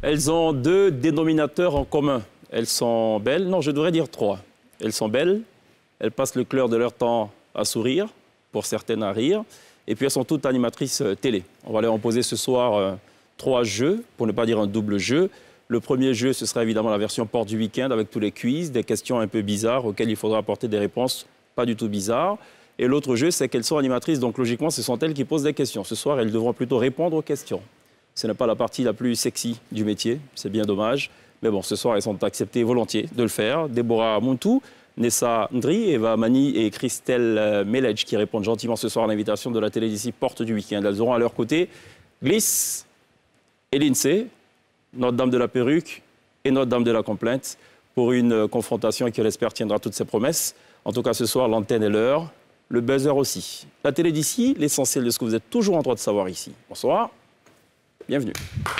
Elles ont deux dénominateurs en commun. Elles sont belles, non, je devrais dire trois. Elles sont belles, elles passent le clair de leur temps à sourire, pour certaines à rire, et puis elles sont toutes animatrices télé. On va leur en poser ce soir 3 jeux, pour ne pas dire un double jeu. Le premier jeu, ce sera évidemment la version porte du week-end avec tous les quiz, des questions un peu bizarres auxquelles il faudra apporter des réponses pas du tout bizarres. Et l'autre jeu, c'est qu'elles sont animatrices, donc logiquement, ce sont elles qui posent des questions. Ce soir, elles devront plutôt répondre aux questions. Ce n'est pas la partie la plus sexy du métier, c'est bien dommage. Mais bon, ce soir, elles sont acceptées volontiers de le faire. Déborah Montou, Nessa Ndri, Eva Mani et Christelle Melej qui répondent gentiment ce soir à l'invitation de la télé d'ici porte du week-end. Elles auront à leur côté Gliss et Lindsay, Notre-Dame de la Perruque et Notre-Dame de la Complainte, pour une confrontation qui, je l'espère, tiendra toutes ses promesses. En tout cas, ce soir, l'antenne est l'heure, le buzzer aussi. La télé d'ici, l'essentiel de ce que vous êtes toujours en droit de savoir ici. Bonsoir, bienvenue.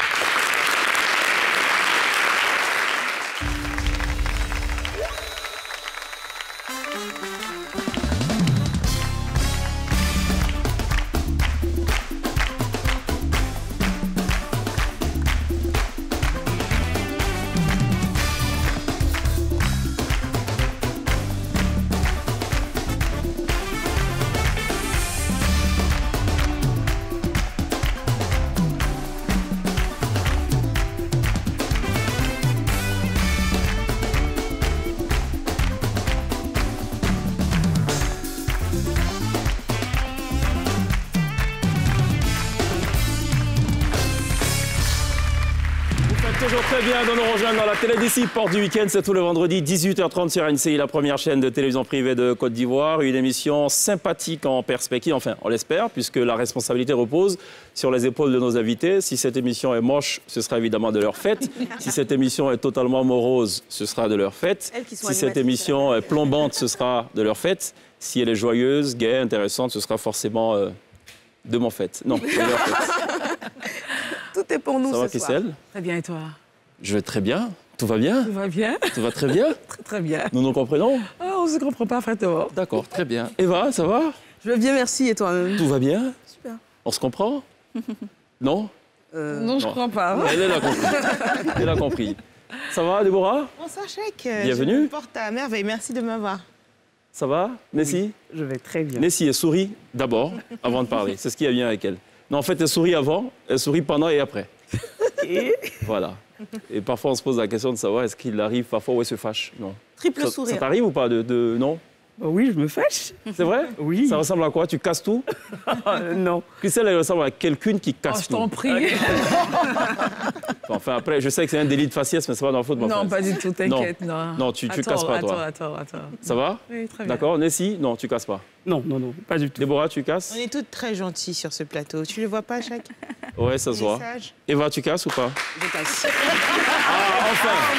Toujours très bien de nous rejoindre dans la télé d'ici, porte du week-end, c'est tous les vendredis, 18h30 sur NCI, la première chaîne de télévision privée de Côte d'Ivoire. Une émission sympathique en perspective, enfin, on l'espère, puisque la responsabilité repose sur les épaules de nos invités. Si cette émission est moche, ce sera évidemment de leur fait. Si cette émission est totalement morose, ce sera de leur fait. Si cette émission est plombante, ce sera de leur fait. Si elle est joyeuse, gaie, intéressante, ce sera forcément de mon fait. Non, de leur fait. Tout est pour nous ce soir. Christelle? Très bien, et toi? Je vais très bien. Tout va bien? Tout va bien. Tout va très bien? Très bien. Nous nous comprenons? On ne se comprend parfaitement. D'accord, très bien. Eva, ça va? Je vais bien, merci. Et toi-même? Tout va bien? Super. On se comprend? Non? Non, je ne crois pas. Elle a compris. Elle a compris. Ça va, Déborah? Bonsoir, Cheikh. Bienvenue. Je me porte à merveille. Merci de m'avoir. Ça va, Nessie? Je vais très bien. Nessie, elle sourit d'abord, avant de parler. C'est ce qui a bien avec elle. Non, en fait, elle sourit avant, elle sourit pendant et après. Et... Voilà. Et parfois, on se pose la question de savoir est-ce qu'il arrive parfois où elle se fâche. Non. Triple sourire. Ça t'arrive ou pas non? Oui, je me fâche. C'est vrai? Oui. Ça ressemble à quoi? Tu casses tout? Non. Christelle, elle ressemble à quelqu'une qui casse Je t'en tout. prie. Enfin, après, je sais que c'est un délit de faciès, mais c'est pas dans le faute. Non, pas du tout, t'inquiète. Non, tu casses pas, toi. Attends. Ça va? Oui, très bien. D'accord. Nessie? Non, tu casses pas. Non, pas du tout. Déborah, tu casses? On est toutes très gentilles sur ce plateau. Tu le vois pas, Cheikh? Ouais, ça se voit. Message. Eva, tu casses ou pas? Je casse. Ah,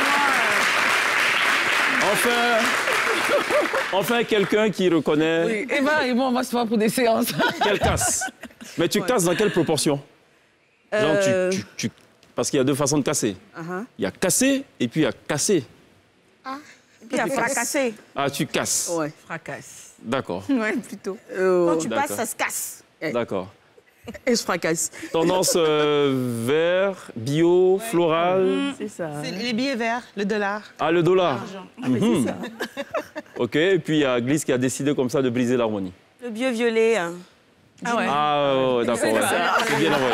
enfin, quelqu'un qui reconnaît Oui, Eva et moi, on va se voir pour des séances. qu'elle casse. Mais tu casses dans quelle proportion? Genre, parce qu'il y a deux façons de casser. Il y a casser et puis il y a casser. Et puis, il a fracassé. Ah, tu casses. Ouais. Fracasse. D'accord. Ouais, plutôt. Quand tu D'accord. passes, ça se casse. D'accord. Et je fracasse. Tendance vert, bio, floral. C'est ça. C'est les billets verts, le dollar. Ah, le dollar. L'argent. OK. Et puis il y a Gliss qui a décidé comme ça de briser l'harmonie. Le vieux violet. Hein. Ah ouais. Ah, ouais, d'accord. Ouais. C'est bien envoyé.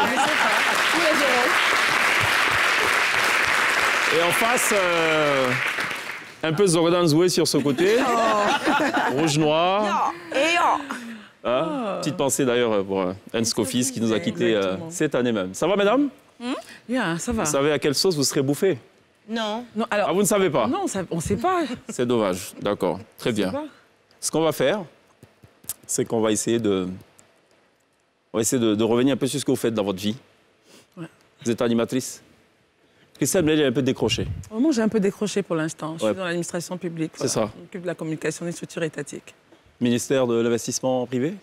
Et en face, un peu Zordan Zoué sur ce côté. Rouge-noir. Et Hein? Petite pensée d'ailleurs pour Hans Kofis qui nous a quittés cette année même. Ça va, mesdames? Bien, ça va. Vous savez à quelle sauce vous serez bouffés? Non. Non, alors... Ah, vous ne savez pas? Non, on ne sait pas. C'est dommage. D'accord. Très bien. pas. Ce qu'on va faire, c'est qu'on va essayer de... On va essayer de revenir un peu sur ce que vous faites dans votre vie. Ouais. Vous êtes animatrice? Christelle Melej est un peu décrochée. Moi, j'ai un peu décroché pour l'instant. Je Ouais. suis dans l'administration publique. C'est ça. Je m'occupe de la communication des structures étatiques. Ministère de l'investissement privé?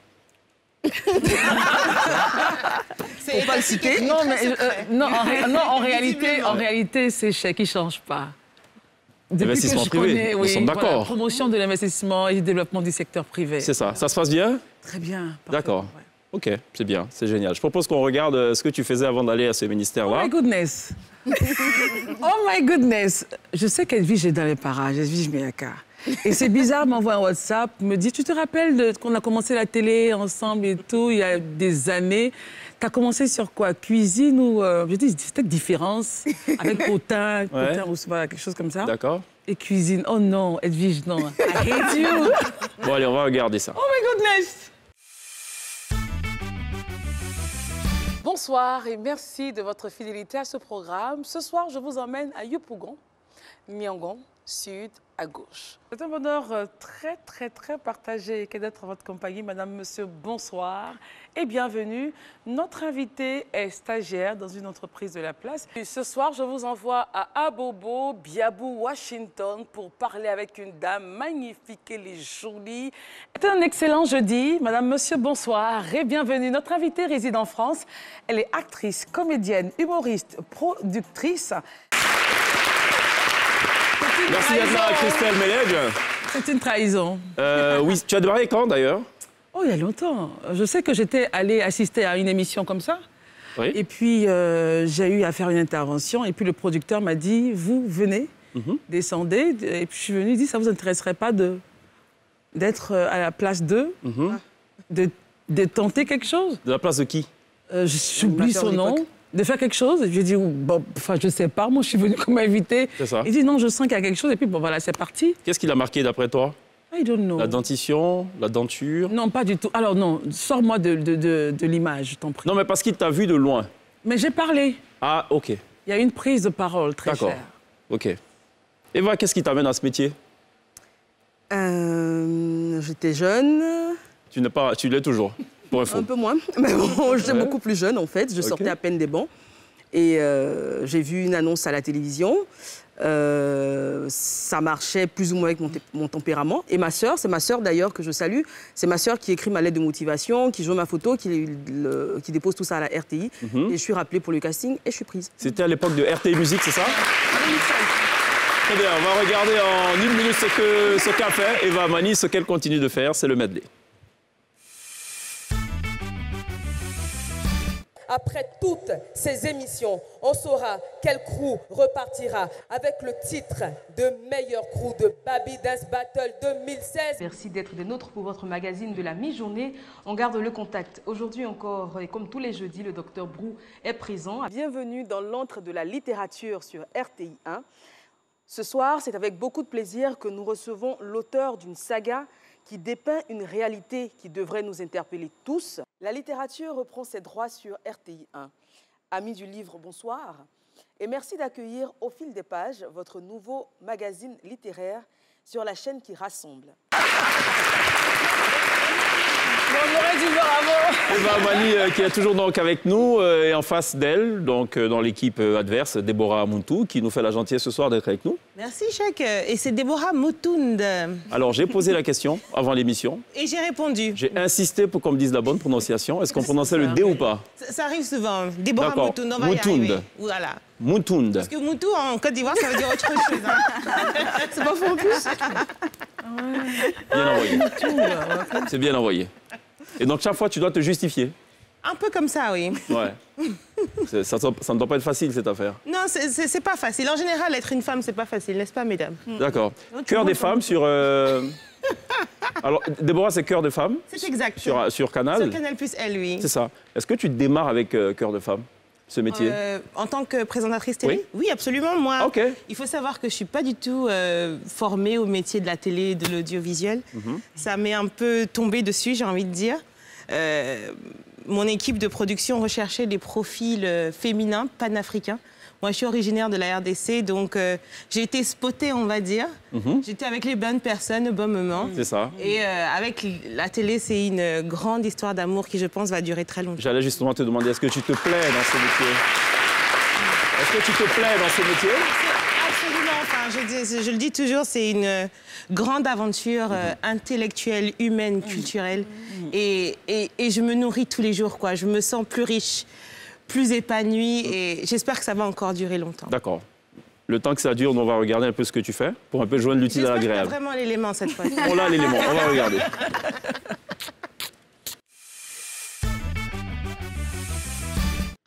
Faut pas le citer. Non, mais en réalité, c'est chèque qui ne change pas. Depuis Investissement que je privé, connais, nous sommes d'accord. Promotion de l'investissement et du développement du secteur privé. C'est ça. Ça se passe bien? Très bien. parfait. D'accord. Ouais. Ok, c'est bien, c'est génial. Je propose qu'on regarde ce que tu faisais avant d'aller à ce Oh ministère-là. my goodness. Oh my goodness. Je sais qu'Edwige est dans les parages, Edwige Meyaka. Et c'est bizarre, m'envoie un WhatsApp, me dit, tu te rappelles qu'on a commencé la télé ensemble et tout, il y a des années. Tu as commencé sur quoi? Cuisine ou... je dis, c'était différence avec potin, ou voilà, quelque chose comme ça. D'accord. Et cuisine. Oh non, Edwige, non. I hate you. Bon, allez, on va regarder ça. Oh my goodness. Bonsoir et merci de votre fidélité à ce programme. Ce soir, je vous emmène à Yopougon, Miangon, sud à gauche. C'est un bonheur très partagé que d'être en votre compagnie. Madame, monsieur, bonsoir et bienvenue. Notre invité est stagiaire dans une entreprise de la place. Et ce soir, je vous envoie à Abobo, Biabou, Washington pour parler avec une dame magnifique, elle est jolie. C'est un excellent jeudi. Madame, monsieur, bonsoir et bienvenue. Notre invitée réside en France. Elle est actrice, comédienne, humoriste, productrice. Merci d'être là, Christelle Melleg. C'est une trahison. Oui, tu as démarré quand d'ailleurs? Oh, il y a longtemps. Je sais que j'étais allée assister à une émission comme ça. Oui. Et puis, j'ai eu à faire une intervention. Et puis, le producteur m'a dit, vous venez, descendez. Et puis, je suis venue, il dit, ça ne vous intéresserait pas d'être à la place d'eux, de tenter quelque chose? De la place de qui? J'oublie son nom. De faire quelque chose. J'ai dit, bon, enfin, je sais pas, moi, je suis venue comme invitée. C'est ça. Il dit, non, je sens qu'il y a quelque chose. Et puis, bon, voilà, c'est parti. Qu'est-ce qui l'a marqué d'après toi? I don't know. La dentition, la denture? Non, pas du tout. Alors, non, sors-moi de l'image, je t'en prie. Non, mais parce qu'il t'a vu de loin. Mais j'ai parlé. Ah, ok. Il y a une prise de parole très D'accord. chère. Ok. Eva, qu'est-ce qui t'amène à ce métier? J'étais jeune, Tu l'es toujours, pour info. un peu moins, mais bon, j'étais beaucoup plus jeune en fait. Je sortais à peine des bancs et j'ai vu une annonce à la télévision. Ça marchait plus ou moins avec mon tempérament. Et ma sœur, c'est ma sœur d'ailleurs que je salue, c'est ma sœur qui écrit ma lettre de motivation, qui joue ma photo, qui dépose tout ça à la RTI. Et je suis rappelée pour le casting et je suis prise. C'était à l'époque de RTI Musique, c'est ça? Très bien, on va regarder en une minute ce qu'a fait Eva Mani, ce qu'elle continue de faire, c'est le medley. Après toutes ces émissions, on saura quel crew repartira avec le titre de meilleur crew de Baby Dance Battle 2016. Merci d'être des nôtres pour votre magazine de la mi-journée. On garde le contact. Aujourd'hui encore, et comme tous les jeudis, le docteur Brou est présent. Bienvenue dans l'antre de la littérature sur RTI 1. Ce soir, c'est avec beaucoup de plaisir que nous recevons l'auteur d'une saga qui dépeint une réalité qui devrait nous interpeller tous. La littérature reprend ses droits sur RTI 1. Amis du livre, bonsoir. Et merci d'accueillir au fil des pages votre nouveau magazine littéraire sur la chaîne qui rassemble. On aurait dû voir avant. Eva Mani qui est toujours donc avec nous et en face d'elle, donc dans l'équipe adverse, Déborah Muntu, qui nous fait la gentillesse ce soir d'être avec nous. Merci, Chèque. Et c'est Déborah Moutound. Alors, j'ai posé la question avant l'émission. Et j'ai répondu. J'ai insisté pour qu'on me dise la bonne prononciation. Est-ce qu'on prononçait le D ou pas? Ça arrive souvent. Déborah D'accord. Moutound, on va y Moutound. arriver. Voilà. Moutound. Parce que Moutou, en Côte d'Ivoire, ça veut dire autre chose. Hein. C'est pas faux en plus. Bien envoyé. C'est bien envoyé. Et donc, chaque fois, tu dois te justifier. Un peu comme ça, oui. Ouais. Ça ne doit pas être facile, cette affaire. Non, c'est pas facile. En général, être une femme, c'est pas facile, n'est-ce pas, mesdames? D'accord. Cœur des femmes sur... Alors, Déborah, c'est Cœur de femme C'est exact. sur Canal. Sur Canal plus elle, oui. C'est ça. Est-ce que tu démarres avec Cœur de femme, ce métier? En tant que présentatrice télé? Oui. Oui, absolument. Moi, Ok. il faut savoir que je ne suis pas du tout formée au métier de la télé et de l'audiovisuel. Ça m'est un peu tombé dessus, j'ai envie de dire. Mon équipe de production recherchait des profils féminins, panafricains. Moi, je suis originaire de la RDC, donc j'ai été spotée, on va dire. J'étais avec les bonnes personnes au bon moment. C'est ça. Et avec la télé, c'est une grande histoire d'amour qui, je pense, va durer très longtemps. J'allais justement te demander, est-ce que tu te plais dans ce métier? Est-ce que tu te plais dans ce métier? Absolument. Enfin, je le dis toujours, c'est une grande aventure intellectuelle, humaine, culturelle. Et je me nourris tous les jours, quoi. Je me sens plus riche, plus épanouie et j'espère que ça va encore durer longtemps. D'accord. Le temps que ça dure, on va regarder un peu ce que tu fais pour un peu joindre l'utile à J'espère qu'il y a l'agréable. vraiment l'élément cette fois. On a l'élément, on va regarder.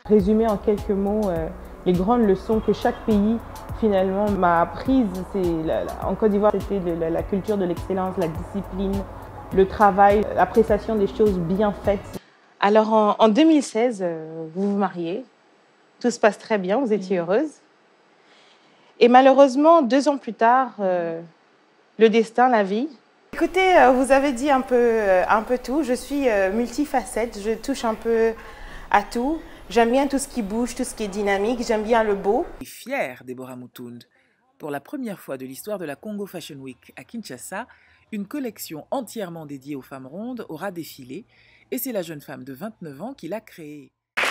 Résumer en quelques mots les grandes leçons que chaque pays finalement m'a apprises. En Côte d'Ivoire, c'était la culture de l'excellence, la discipline, le travail, l'appréciation des choses bien faites. Alors en 2016, vous vous mariez, tout se passe très bien, vous étiez heureuse. Et malheureusement, 2 ans plus tard, le destin, la vie. Écoutez, vous avez dit un peu tout. Je suis multifacette, je touche un peu à tout. J'aime bien tout ce qui bouge, tout ce qui est dynamique, j'aime bien le beau. Et fière, Deborah Mutunde. Pour la première fois de l'histoire de la Congo Fashion Week à Kinshasa, une collection entièrement dédiée aux femmes rondes aura défilé et c'est la jeune femme de 29 ans qui l'a créée.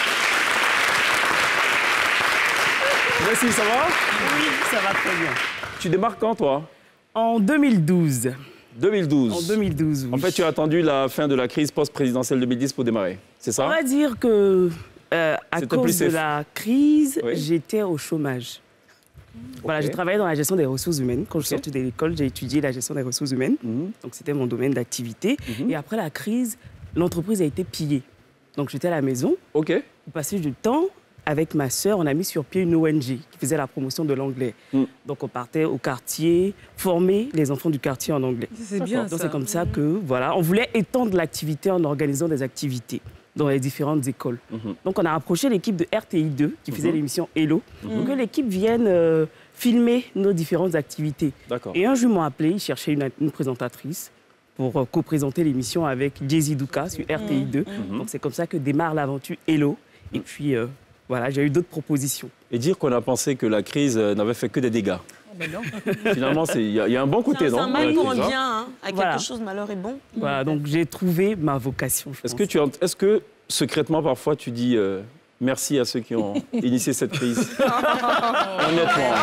Merci, ça va? Oui, ça va très bien. Tu démarres quand, toi? En 2012. 2012. En 2012, oui. En fait, tu as attendu la fin de la crise post-présidentielle 2010 pour démarrer, c'est ça? On va dire que à cause de la crise, oui, j'étais au chômage. Voilà, Okay. j'ai travaillé dans la gestion des ressources humaines. Quand je suis sortie de l'école, j'ai étudié la gestion des ressources humaines. Donc, c'était mon domaine d'activité. Et après la crise, l'entreprise a été pillée. Donc, j'étais à la maison. OK. Pour passer du temps, avec ma sœur, on a mis sur pied une ONG qui faisait la promotion de l'anglais. Donc, on partait au quartier, former les enfants du quartier en anglais. C'est bien ça. Donc, c'est comme ça que, voilà, on voulait étendre l'activité en organisant des activités dans les différentes écoles. Donc, on a approché l'équipe de RTI2 qui faisait l'émission Hello, pour que l'équipe vienne filmer nos différentes activités. Et un jour, ils m'ont appelé, ils cherchaient une présentatrice pour co-présenter l'émission avec Jay-Z Douka sur RTI2. Donc, c'est comme ça que démarre l'aventure Hello. Et puis, voilà, j'ai eu d'autres propositions. Et dire qu'on a pensé que la crise n'avait fait que des dégâts. Ben non. Finalement, il y a un bon côté, non? C'est un mal pour un bien, hein. À quelque chose, malheur est bon. Voilà, donc j'ai trouvé ma vocation, je pense. Est-ce que, secrètement, parfois, tu dis merci à ceux qui ont initié cette crise? Honnêtement.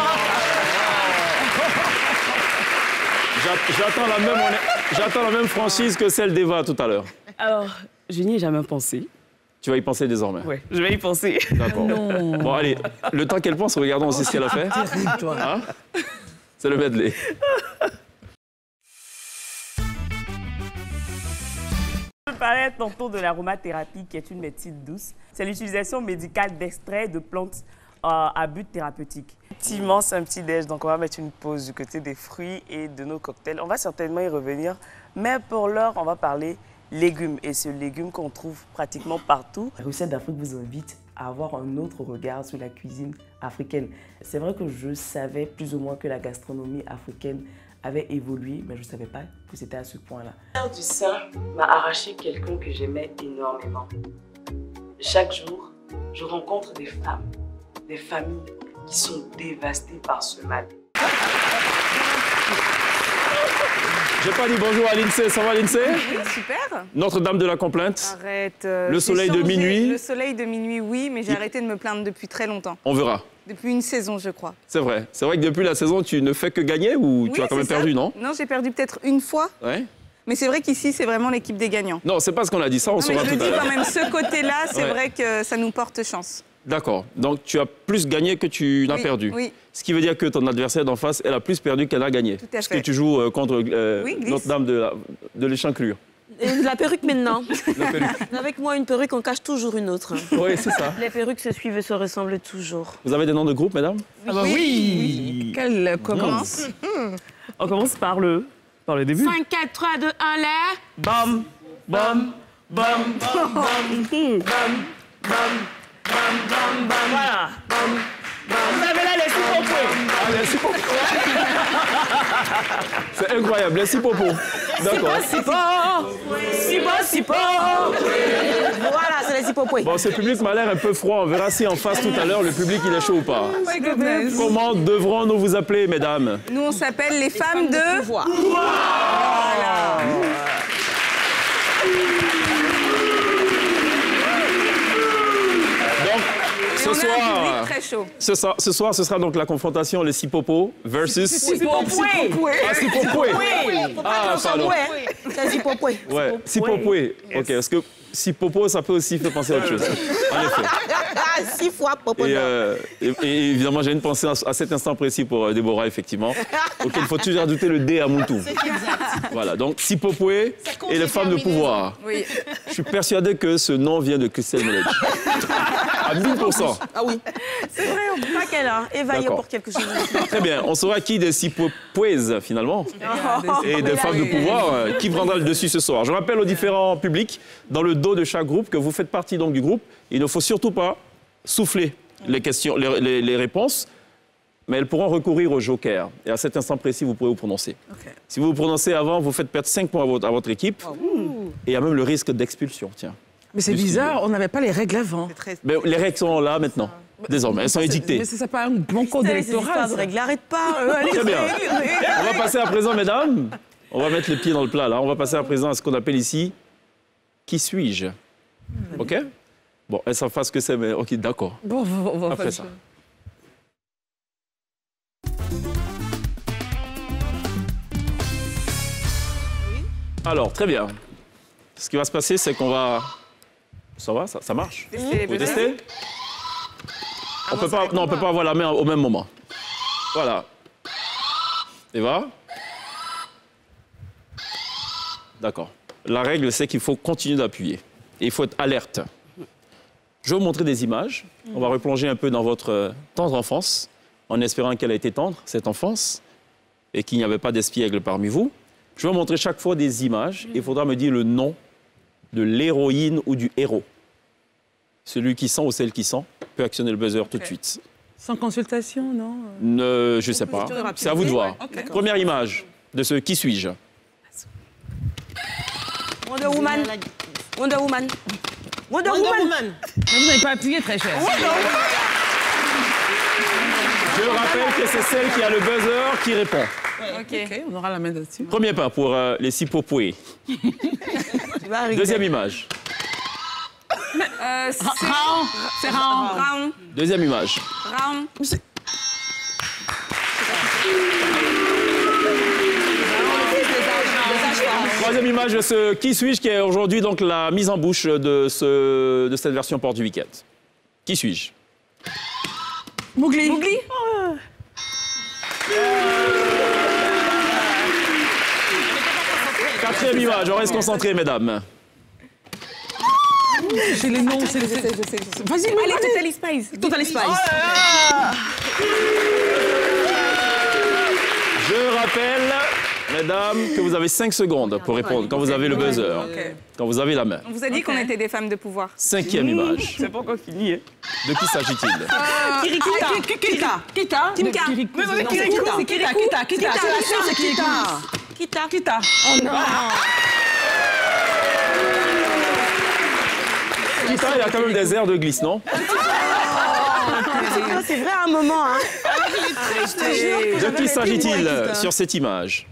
J'attends la même franchise que celle d'Eva tout à l'heure. Alors, je n'y ai jamais pensé. Tu vas y penser désormais? Oui, je vais y penser. D'accord. Bon, allez, le temps qu'elle pense, regardons aussi ce qu'elle a fait. Hein? C'est le medley. Je parlais tantôt de l'aromathérapie, qui est une médecine douce. C'est l'utilisation médicale d'extraits de plantes à but thérapeutique. Effectivement, c'est un petit déj, donc on va mettre une pause du côté des fruits et de nos cocktails. On va certainement y revenir, mais pour l'heure, on va parler légumes. Et ce légume qu'on trouve pratiquement partout. La recette d'Afrique vous invite à avoir un autre regard sur la cuisine africaine. C'est vrai que je savais plus ou moins que la gastronomie africaine avait évolué, mais je ne savais pas que c'était à ce point-là. L'heure du sein m'a arraché quelqu'un que j'aimais énormément. Chaque jour, je rencontre des femmes, des familles qui sont dévastées par ce mal. J'ai pas dit bonjour à l'INSEE, ça va l'INSEE? Oui, super. Notre-Dame de la complainte. Arrête. Le soleil de minuit. Le soleil de minuit, oui, mais j'ai arrêté de me plaindre depuis très longtemps. On verra. Depuis une saison, je crois. C'est vrai. C'est vrai que depuis la saison, tu ne fais que gagner ou Oui, tu as quand même c'est perdu, ça. non? Non, j'ai perdu peut-être une fois. Ouais. Mais c'est vrai qu'ici, c'est vraiment l'équipe des gagnants. Non, c'est pas ce qu'on a dit, ça on saura mais tout je à dis l'heure. quand même, ce côté-là, c'est Ouais. vrai que ça nous porte chance. D'accord. Donc tu as plus gagné que tu n'as perdu. Oui. Ce qui veut dire que ton adversaire d'en face, elle a plus perdu qu'elle a gagné. Tout à Parce fait. que tu joues contre Oui, Glisse. Notre-Dame de l'Échanclure. La perruque maintenant. La perruque. Avec moi, une perruque, on cache toujours une autre. Oui, c'est ça. Les perruques se suivent et se ressemblent toujours. Vous avez des noms de groupe, mesdames? Ah bah oui. Quelle commence? On commence par le début. 5, 4, 3, 2, 1, l'air. Bam, bam, bam, bam, bam, bam. Voilà. Vous avez là les six popos. Ah, les six popos. C'est incroyable, les six popos. D'accord. Sipo. Voilà, c'est les hippopouets. Bon, ce public m'a l'air un peu froid. On verra si en face tout à l'heure, le public il est chaud ou pas. Comment devrons-nous vous appeler, mesdames? Nous, on s'appelle les femmes de... pouvoir. Donc, Et on a un public très chaud. ce soir, ce sera donc la confrontation les six popos versus... Sipopoué. Ah, six popoués. Ah, pardon. C'est hippopoué. Ouais, six popoués. Ok, parce que six popos, ça peut aussi faire penser à autre chose. En effet. 6 fois popo. Et évidemment, j'ai une pensée à cet instant précis pour Déborah, effectivement, auquel il faut toujours ajouter le D à Moutou. Voilà, donc Sipopoué et les femmes de pouvoir. Oui. Je suis persuadé que ce nom vient de Christelle Melody. À 1000%. Ah oui. C'est vrai, on peut Pas qu'elle a évaillé D'accord. pour quelque chose. Très bien. On saura qui des Sipopouès, finalement, et des femmes de pouvoir, qui prendra le dessus ce soir. Je rappelle aux différents publics, dans le dos de chaque groupe, que vous faites partie donc du groupe. Il ne faut surtout pas souffler les questions, les réponses, mais elles pourront recourir au joker. Et à cet instant précis, vous pourrez vous prononcer. Ok. Si vous vous prononcez avant, vous faites perdre 5 points à votre équipe. Et il y a même le risque d'expulsion, tiens. Mais c'est bizarre, on n'avait pas les règles avant. Mais les règles sont là maintenant, désormais. Elles sont édictées. Mais c'est pas un bon code électoral. ça. Arrête pas. Très bien. On va passer à présent, mesdames. On va mettre les pieds dans le plat, là. On va passer à présent à ce qu'on appelle ici « Qui suis-je » OK? Bon, elles savent pas ce que c'est, mais OK, d'accord. Bon, on va Après faire ça. Alors, très bien. Ce qui va se passer, c'est qu'on va... Ça va? Ça marche? Vous testez? On peut pas... Non, on ne peut pas avoir la main au même moment. Voilà. Eva? D'accord. La règle, c'est qu'il faut continuer d'appuyer. Et il faut être alerte. Je vais vous montrer des images. On va replonger un peu dans votre tendre enfance, en espérant qu'elle a été tendre, cette enfance, et qu'il n'y avait pas d'espiègle parmi vous. Je vais vous montrer chaque fois des images. Il faudra me dire le nom de l'héroïne ou du héros. Celui qui sent ou celle qui sent peut actionner le buzzer tout de suite. Sans consultation, non? Je ne sais pas. C'est à vous de voir. Okay. Première image de ce « Qui suis-je » Wonder Woman. Wonder Woman. Wonder Woman. Mais vous n'avez pas appuyé, très cher. Je rappelle que c'est celle qui a le buzzer qui répond. OK, on aura la main dessus. Premier pas pour les Sipopouès. Deuxième image. C'est Raon. Deuxième image. Raon. Troisième image de ce Qui suis-je qui est aujourd'hui donc la mise en bouche de cette version porte du week-end. Qui suis-je? Mowgli. Quatrième image, on reste concentrés, mesdames. C'est les noms, c'est les... Je sais. Vas-y, Allez, Totally Spice. Totally Spice. Je rappelle, mesdames, que vous avez 5 secondes pour répondre quand vous avez le buzzer, quand vous avez la main. On vous a dit qu'on était des femmes de pouvoir. Cinquième image. C'est pas encore fini. Hein. De qui s'agit-il? Kita. Timka. C'est Kita. Kita. Oh non. Kita, il y a quand même des airs de glisse, non? C'est vrai à un moment. Hein. De qui s'agit-il sur cette image?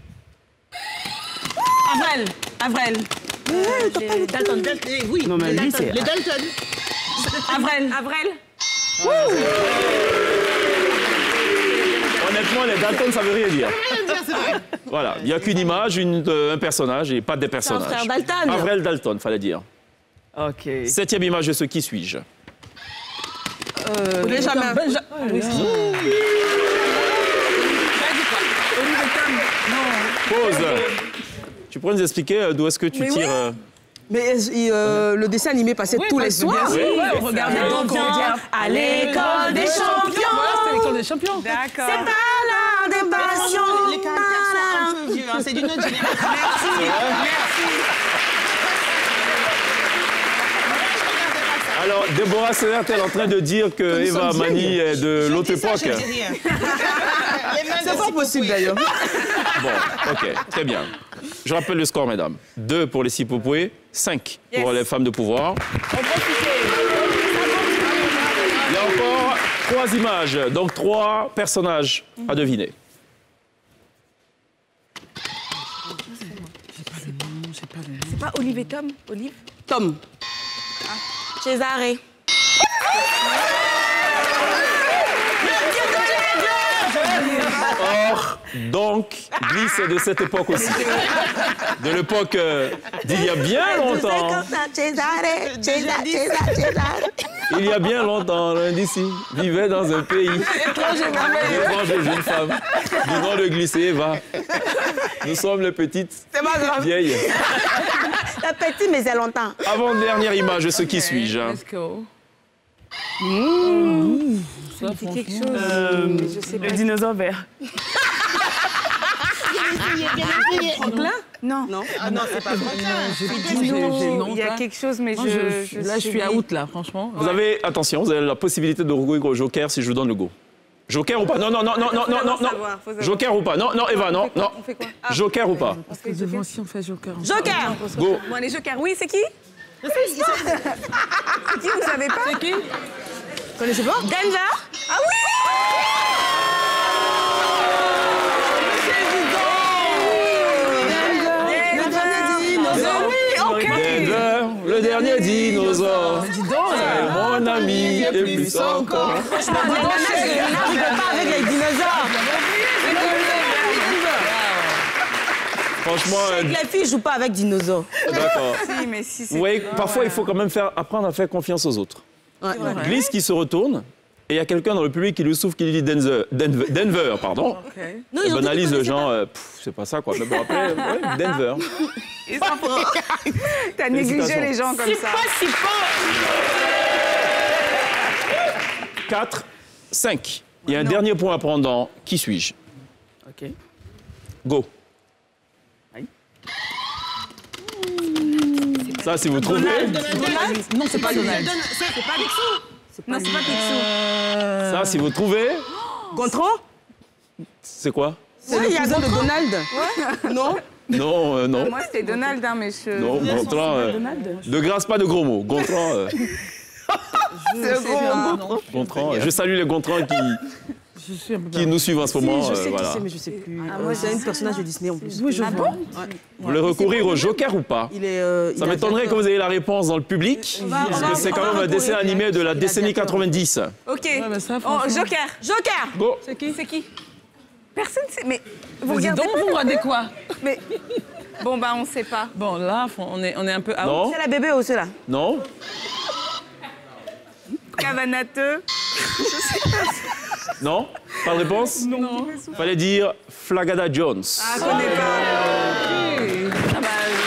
Avrel. Dalton. Oui. Non, mais lui, c'est... Les Dalton. Avrel. Honnêtement, les Dalton, ça veut rien dire. Voilà, il n'y a qu'une image, un personnage et pas des personnages. frère Dalton. Avrel Dalton, fallait dire. OK. Septième image de ce Qui suis-je? Benjamin. Pause. Tu pourrais nous expliquer d'où est-ce que tu tires Mais le dessin animé passait tous les soirs. Oui, on regardait. Donc, à l'école des champions. C'était l'école des champions. D'accord. C'est pas l'art des passions. Les caractères sont un peu vieux, hein, c'est d'une autre génération. Alors, Déborah Senert est en train de dire que Eva Mani est de l'autre époque. C'est pas possible d'ailleurs. Bon, OK, très bien. Je rappelle le score, mesdames. 2 pour les Sipopouès, 5 pour les femmes de pouvoir. Il y a encore 3 images, donc 3 personnages à deviner. C'est pas Olive et Tom? Olive? Tom. Cesare. Or, donc, glisse de cette époque aussi. De l'époque d'il y a bien longtemps. Cesare. Il y a bien longtemps, l'un d'ici vivait dans un pays étrange et jeune femme du nom de Glisser Eva. Nous sommes les petites vieilles. La petite, mais c'est longtemps. Avant-dernière image de ce Qui suis-je. Let's go. C'est quelque chose. Je sais pas. Le dinosaure vert. Franklin? Non. Non. Ah non, c'est pas Il y a quelque chose, mais je suis out, là, franchement. Vous avez, attention, vous avez la possibilité de recourir au joker si je vous donne le go. Joker ou pas? Non. Joker ou pas? Non, Eva, non. On fait quoi? Joker ou pas? Parce que devant, si on fait joker. Joker. Go. Bon, les jokers, oui, c'est qui? C'est qui, vous savez pas? C'est qui? Vous connaissez pas? Denver? Ah oui! Denver, le dernier dinosaure. C'est mon ami et plus encore. Je n'arrive pas avec les dinosaures. Franchement, Les filles jouent pas avec dinosaures. d'accord. Si, mais si c'est... Vous voyez, parfois, il faut quand même apprendre à faire confiance aux autres. Glisse qui se retourne, et il y a quelqu'un dans le public qui lui souffle, qui lui dit Denver, pardon. Non, Il banalise le genre, c'est pas ça quoi. Mais bon, après, ouais, Denver. T'as négligé les gens comme ça. 4, 5. Il y a un dernier point à prendre dans Qui suis-je? OK. Go. Ça, si vous trouvez. Non, c'est pas Donald. C'est pas Picsou. Non, c'est pas Picsou. Ça, si vous trouvez. Gontran? C'est quoi? C'est le cousin de Donald. Non? Non, non. Moi, c'était Donald, hein, mais je... Non, Gontran. De grâce, pas de gros mots. Gontran. C'est gros. Gontran. Je salue les Gontrans qui nous suivent en ce moment. Je sais qui voilà. c'est, mais je sais plus. C'est un personnage de Disney en plus. Oui, je vois. Vous voulez recourir au joker ou pas? Ça m'étonnerait que vous ayez la réponse dans le public, parce que c'est quand même un dessin animé de la décennie 90. OK. mais ça, Oh, franchement- Joker. Go. C'est qui? Personne ne sait. Mais vous Vas-y regardez donc, pas, vous regardez quoi? mais... Bon, bah, on sait pas. Bon, là, on est un peu out. Non? C'est la bébé aussi là. Non? Cavanateux. Non? Pas de réponse? Non. Fallait dire Flagada Jones. Ah, je connais pas. Ah bah...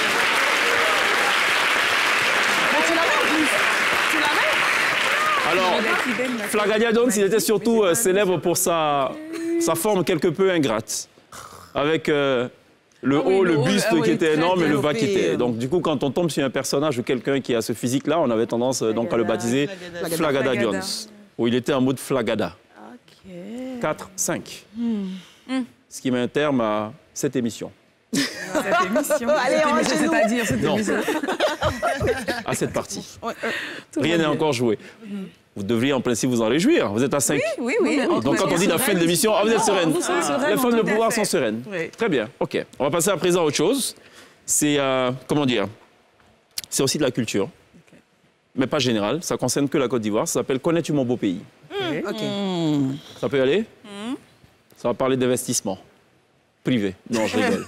tu l'avais en plus. Tu l'avais? Alors, Flagada Jones, il était surtout célèbre pour sa forme quelque peu ingrate. Avec le haut, le buste qui était énorme et le bas qui était. Donc, du coup, quand on tombe sur un personnage ou quelqu'un qui a ce physique-là, on avait tendance donc à le baptiser Flagada Jones. Où il était en mode Flagada. 4, 5. Ce qui met un terme à cette émission. Cette émission. Allez, on va chez nous. C'est-à-dire, cette Non. émission. À cette partie. Rien n'est encore joué. Vous devriez en principe vous en réjouir. Vous êtes à 5. Oui. Donc quand on dit la fin de l'émission, vous êtes sereine. vous êtes sereine, Les femmes de tout à pouvoir fait. sont sereines. Oui. Très bien, ok. On va passer à présent à autre chose. C'est, comment dire, c'est aussi de la culture. Mais pas générale, ça concerne que la Côte d'Ivoire. Ça s'appelle Connais-tu mon beau pays? Ok. Ça peut y aller? Ça va parler d'investissement privé. Non, je rigole.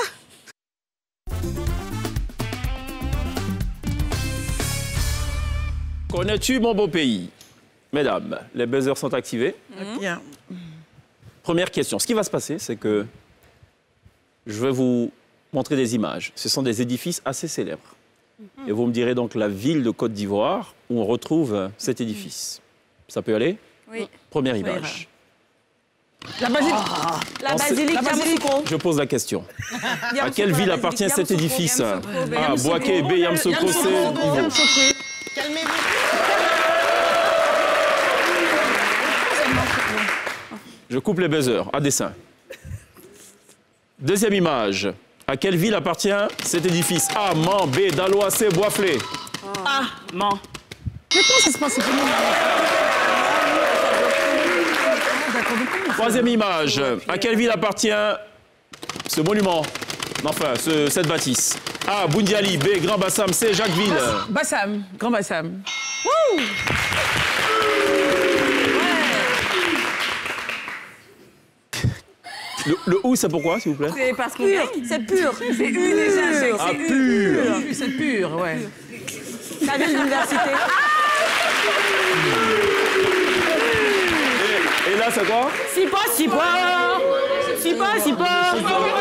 Connais-tu mon beau pays? Mesdames, les buzzers sont activés. Bien. Première question. Ce qui va se passer, c'est que je vais vous montrer des images. Ce sont des édifices assez célèbres. Et vous me direz donc la ville de Côte d'Ivoire où on retrouve cet édifice. Ça peut aller? Oui. Première image. La basilique. La basilique Yamoussoukro. Je pose la question. À quelle ville appartient cet édifice? A. Boaké, B. Yamoussoukro, C. Ivo. Calmez-vous. Je coupe les buzzers, à dessein. Deuxième image. À quelle ville appartient cet édifice? A. Mans, B. Daloa, C. Boisflé. Ah, Mans. Mais comment ça se passe? C'est comment? Troisième image. À quelle ville appartient ce monument? Enfin, cette bâtisse. A. Boundiali, B. Grand Bassam, C. Jacquesville. Bassam, Grand Bassam. Le ou, c'est pourquoi, s'il vous plaît? C'est parce qu'on Pur, c'est pur. C'est une déjà. Ah, pur. C'est pur, ouais. Ça vient de l'université. Et là, c'est quoi? Si pas.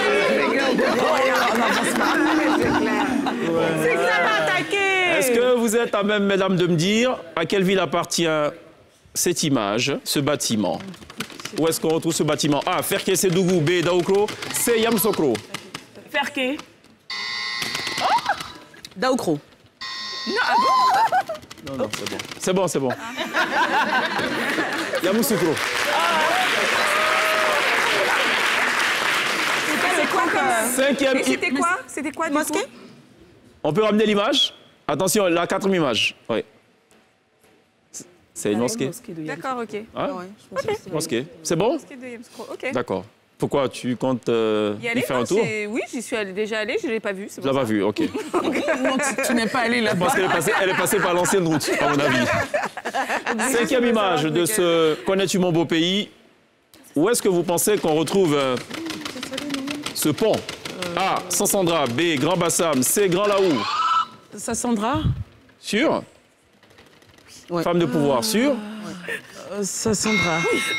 C'est que ça va attaquer. Est-ce que vous vous êtes à même, mesdames, de me dire à quelle ville appartient cette image, ce bâtiment? Où est-ce qu'on retrouve ce bâtiment? A. Ferke Sédougou. B. Daoukro. C. Yamoussoukro. Ferke. Daoukro. Non, c'est bon. C'est bon, c'est bon. Yamoussoukro. C'est quoi comme... Cinquième. C'était quoi du coup? On peut ramener l'image? Attention, la quatrième image. Oui. C'est une mosquée. D'accord, ok. Hein? Mosquée. C'est bon? Mosquée de Yamoussoukro, ok. D'accord. Pourquoi tu comptes Y aller, faire un tour? Oui, j'y suis déjà allée, je ne l'ai pas vu. Tu l'as pas vu, ok. Non, tu n'es pas allé là-bas. Parce qu'elle est passée par l'ancienne route, à mon avis. Cinquième image de ce Connais-tu mon beau pays? Où est-ce que vous pensez qu'on retrouve ce pont? A. Sansandra. B. Grand Bassam. C. Grand Laou. Sassandra? Sûr? Ouais. Femme de pouvoir, sûr? Sassandra.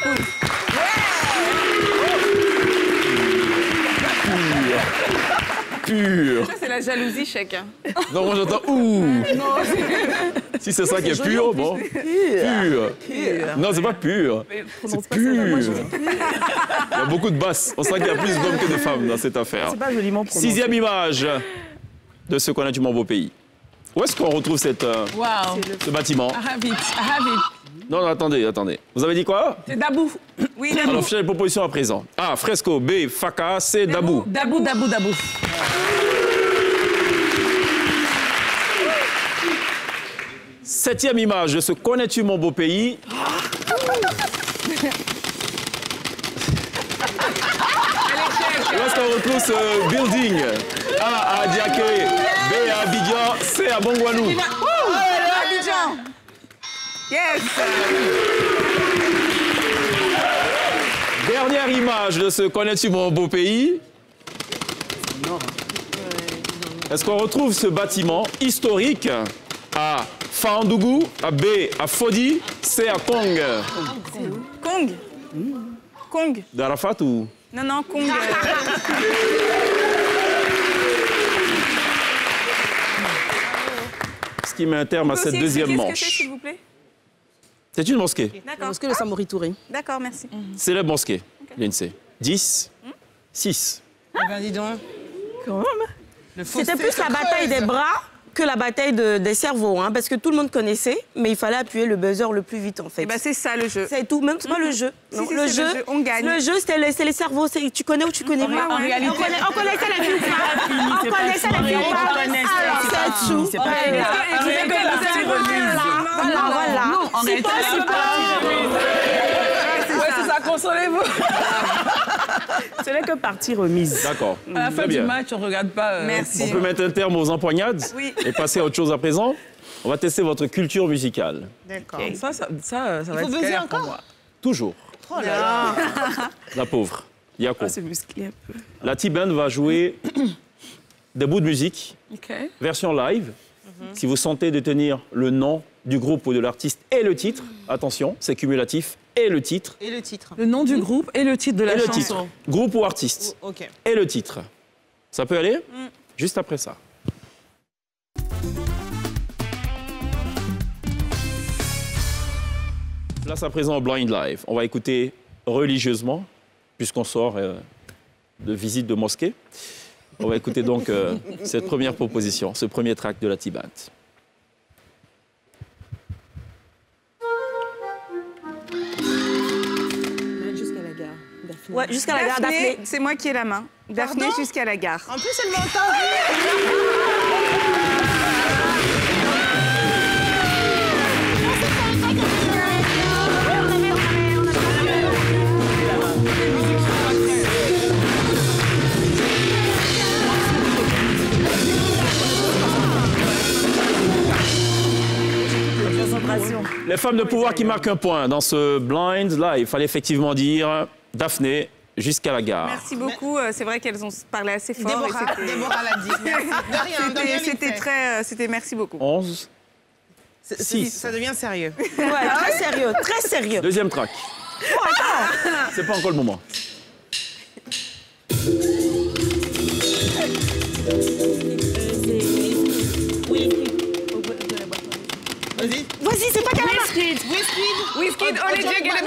Pur. Ça, c'est la jalousie, chacun. Non, moi j'entends ouh. Si c'est ça qui est pur, bon. Pur. Non, c'est pas pur. C'est pur. Il y a beaucoup de basses. On sent qu'il y a plus d'hommes que de femmes dans cette affaire. C'est pas joliment prononcé. Sixième image de ce Connais-tu mon beau pays? Où est-ce qu'on retrouve ce bâtiment? I have it. Non, attendez. Vous avez dit quoi? C'est Dabou. Oui, Alors, faites les propositions à présent. A. Fresco. B. Faka. C. Dabou. Dabou. Septième image de ce Connais-tu mon beau pays? Où est-ce qu'on retrouve ce building? A. À Diaké. B. À Abidjan. C. À Bongwanou. Abidjan. Yes. Dernière image de ce Connais-tu mon beau pays? Est-ce qu'on retrouve ce bâtiment historique à Fandougou, à B, à Fodi, C, à Kong? Kong. D'Arafat ou? Non, Kong. Ce qui met un terme à cette deuxième manche. Qu'est-ce que c'est, s'il vous plaît? C'est une mosquée. D'accord. Mosquée de Samori Touré. D'accord, merci. Célèbre mosquée, l'INSEE. 10, 6. Eh ben, dis donc. Quand même. C'était plus la bataille des bras que la bataille des cerveaux, hein, parce que tout le monde connaissait, mais il fallait appuyer le buzzer le plus vite, en fait. Eh ben, c'est ça, le jeu. C'est tout, même c'est pas le jeu. Non, Si, le c'est jeu, on gagne. Le jeu, c'est les cerveaux. Tu connais ou tu connais pas? En réalité, on connaissait la vie ou pas? On connaissait la vie ou pas? Alors, c'est tout. c'est pas Voilà. Non, en réalité, c'est ça, consolez-vous. Ce n'est que partie remise. D'accord. À la fin Très du bien. match, on ne regarde pas. Merci. On peut mettre un terme aux empoignades et passer à autre chose à présent. On va tester votre culture musicale. D'accord. Ça va faut être buzzer galère pour encore moi. Toujours. Oh là là. La pauvre. Yako. C'est musclé un peu. La T-Band va jouer des bouts de musique, OK. version live. Si vous sentez de tenir le nom du groupe ou de l'artiste et le titre, attention, c'est cumulatif, et le titre. Et le titre? Le nom du groupe et le titre de la Et le chanson. titre. Groupe ou artiste. OK. Et le titre. Ça peut aller? Juste après ça. Place à présent au Blind Live. On va écouter religieusement, puisqu'on sort de visite de mosquée. On va écouter donc cette première proposition, ce premier track de la T-Band. Jusqu'à la gare. Daphné. Ouais, jusqu'à la gare Daphné, Daphné. c'est moi qui ai la main. Daphné Pardon? jusqu'à la gare. En plus, elle m'entend. Les femmes de pouvoir qui marquent un point dans ce Blind Live. Il fallait effectivement dire Daphné jusqu'à la gare. Merci beaucoup. C'est vrai qu'elles ont parlé assez fort. Déborah l'a dit. Merci. De rien, C'était très... C'était merci beaucoup. 11, Six. Ça devient sérieux. Ouais, très sérieux, très sérieux. deuxième track. C'est pas encore le moment. Oui. Wizkid. Wizkid, Olivier Guéléba.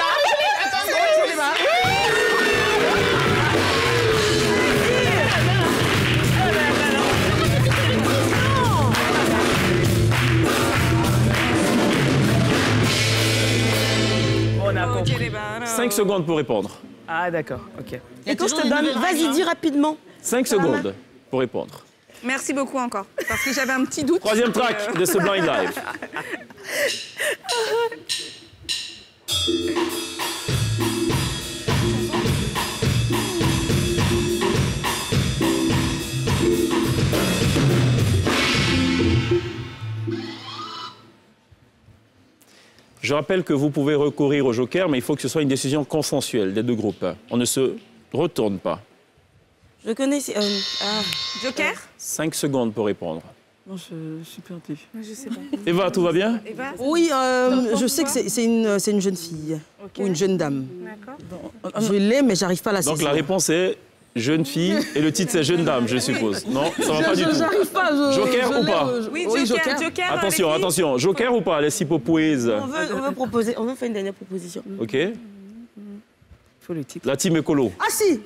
On a compris. 5 secondes pour répondre. Ah, d'accord, ok. Et quand je te donne, vas-y, dis rapidement. 5 secondes pour répondre. Merci beaucoup encore, parce que j'avais un petit doute. Troisième track de ce Blind Live. Je rappelle que vous pouvez recourir au joker, mais il faut que ce soit une décision consensuelle des deux groupes. On ne se retourne pas. Je connais... Joker 5 secondes pour répondre. Non, je suis perdue. Je sais pas. Eva, tout va bien? Eva? Oui, je sais que c'est une jeune fille ou une jeune dame. D'accord. Je l'ai, mais j'arrive pas à la saisir. Donc la réponse est jeune fille et le titre c'est jeune dame, je suppose. Non, ça va pas du tout. J'arrive pas. Joker ou pas? Oui, Oui, Joker. Joker. Joker. Attention, les filles. attention. Joker ou pas? Les Sipopouises. On veut proposer, on veut faire une dernière proposition. OK. Faut le titre. La team écolo. Ah si.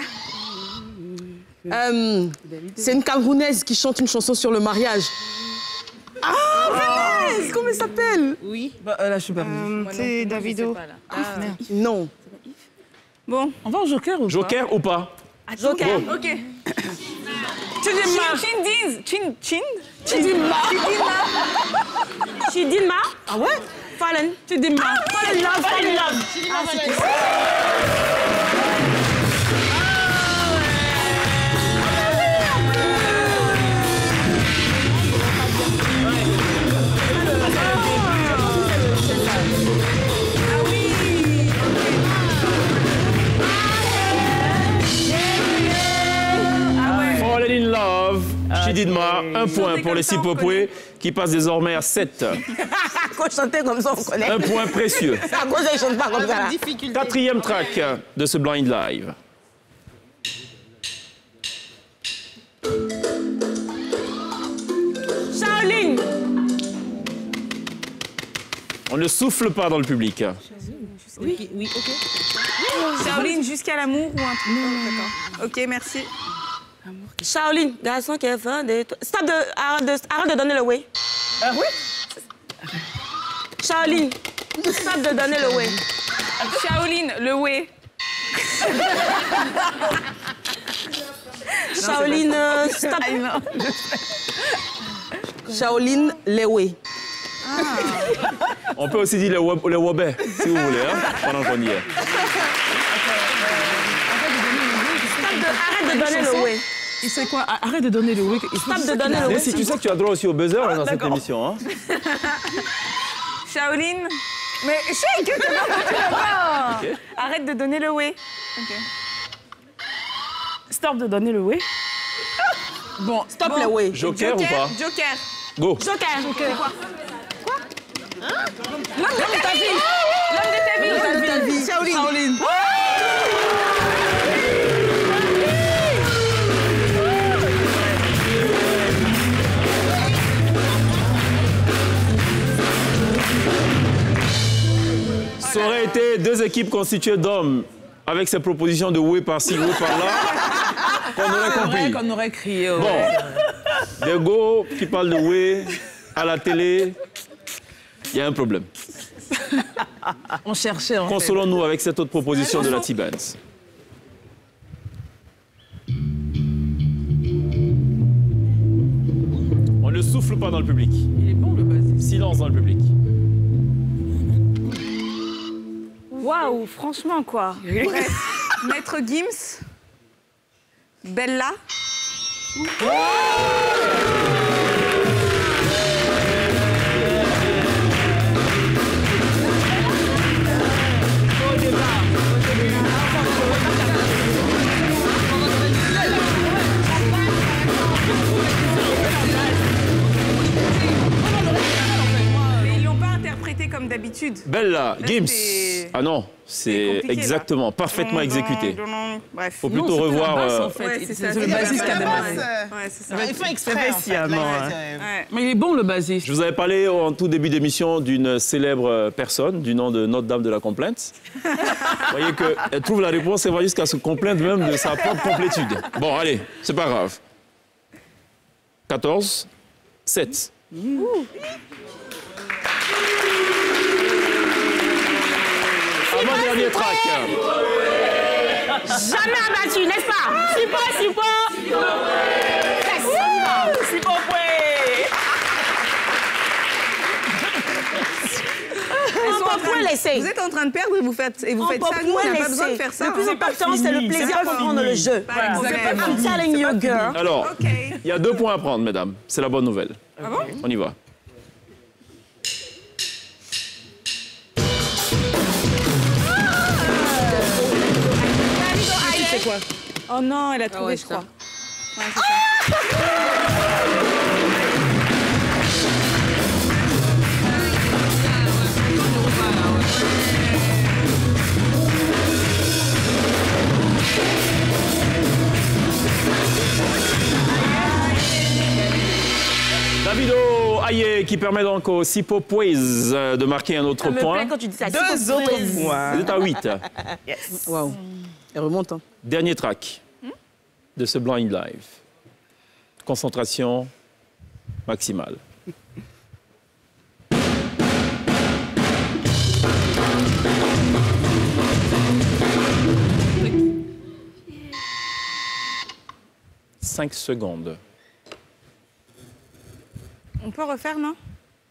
C'est une Camerounaise qui chante une chanson sur le mariage. Ah, Venez, comment elle s'appelle? Oui. Bah, là, je suis perdue. C'est Davido. Non. Bon. On va au Joker ou pas? Joker ou pas? Joker. Bon. Ok. Chidinma. Ah ouais? Fallen. Chidinma. Fallen love, fallen love. Ah, c'était ça. Fallen in love. Chidinma, un point pour les Sipopoués qui passe désormais à 7. Quand je chantais comme ça, on connaît. Un point précieux. C'est à cause que je chante pas comme ça. Là. Quatrième track de ce Blind Live. Shaolin. On ne souffle pas dans le public. Oui, ok. Shaolin jusqu'à l'amour ou un truc? Non, d'accord. Ok, merci. Shaolin, garçon qui est fan de toi. Stop de... Arrête de donner le way. Ah oui? Shaolin, stop de donner le way. Shaolin, le way. Shaolin, stop. Shaolin Lewe. On peut aussi dire les wobés, si vous voulez, hein, pendant qu'on y est. Arrête de donner le way. Il sait quoi? Arrête de donner le way. Stop de donner le way. Mais si tu sais que tu as droit aussi au buzzer dans cette émission, hein. Shaolin. Mais shake, tu pas. Ok. Arrête de donner le way. Ok. Stop de donner le way. Bon, stop les way. Joker ou pas? Joker. Go. Joker. Quoi? L'homme de ta vie. L'homme de ta vie. Shaolin. Ça aurait été deux équipes constituées d'hommes avec ces propositions de ouais par-ci, ouais par-là, qu'on aurait compris. Qu'on aurait crié. Bon, des go qui parlent de ouais à la télé, il y a un problème. On cherchait, en fait. Consolons-nous avec cette autre proposition de la T-Benz. On ne souffle pas dans le public. Il est bon, le basique. Silence dans le public. Waouh, franchement, quoi. Maître Gims. Bella. Mais ils l'ont pas interprété comme d'habitude. Bella, Gims. Ah non, c'est exactement, parfaitement exécuté. Bref. Faut plutôt revoir... En fait. c'est le bassiste qui a démarré. c'est ça. Il faut exprès, en fait. Mais il est bon, le bassiste. Je vous avais parlé en tout début d'émission d'une célèbre personne du nom de Notre-Dame de la Complainte. Vous voyez qu'elle trouve la réponse et va jusqu'à se complaindre même de sa propre complétude. Bon, allez, c'est pas grave. 14, 7. Avant-dernier track. Jamais abattu, n'est-ce pas? Support. Vous êtes en train de perdre et vous faites ça. Nous, on n'a pas besoin de faire ça. Le plus important, c'est le plaisir qu'on prend dans le jeu. I'm telling you, girl. Alors, il y a 2 points à prendre, mesdames. C'est la bonne nouvelle. Ah bon? On y va. C'est quoi? Oh non, elle a trouvé, je crois. Ouais, c'est ça. Davido Aye qui permet donc au Sipo Pouez de marquer un autre point. Quand tu dis ça, 2 autres points. Vous êtes à 8. Yes. Waouh. Elle remonte. Hein. Dernier track de ce Blind Live. Concentration maximale. « 5 secondes. On peut refaire, non?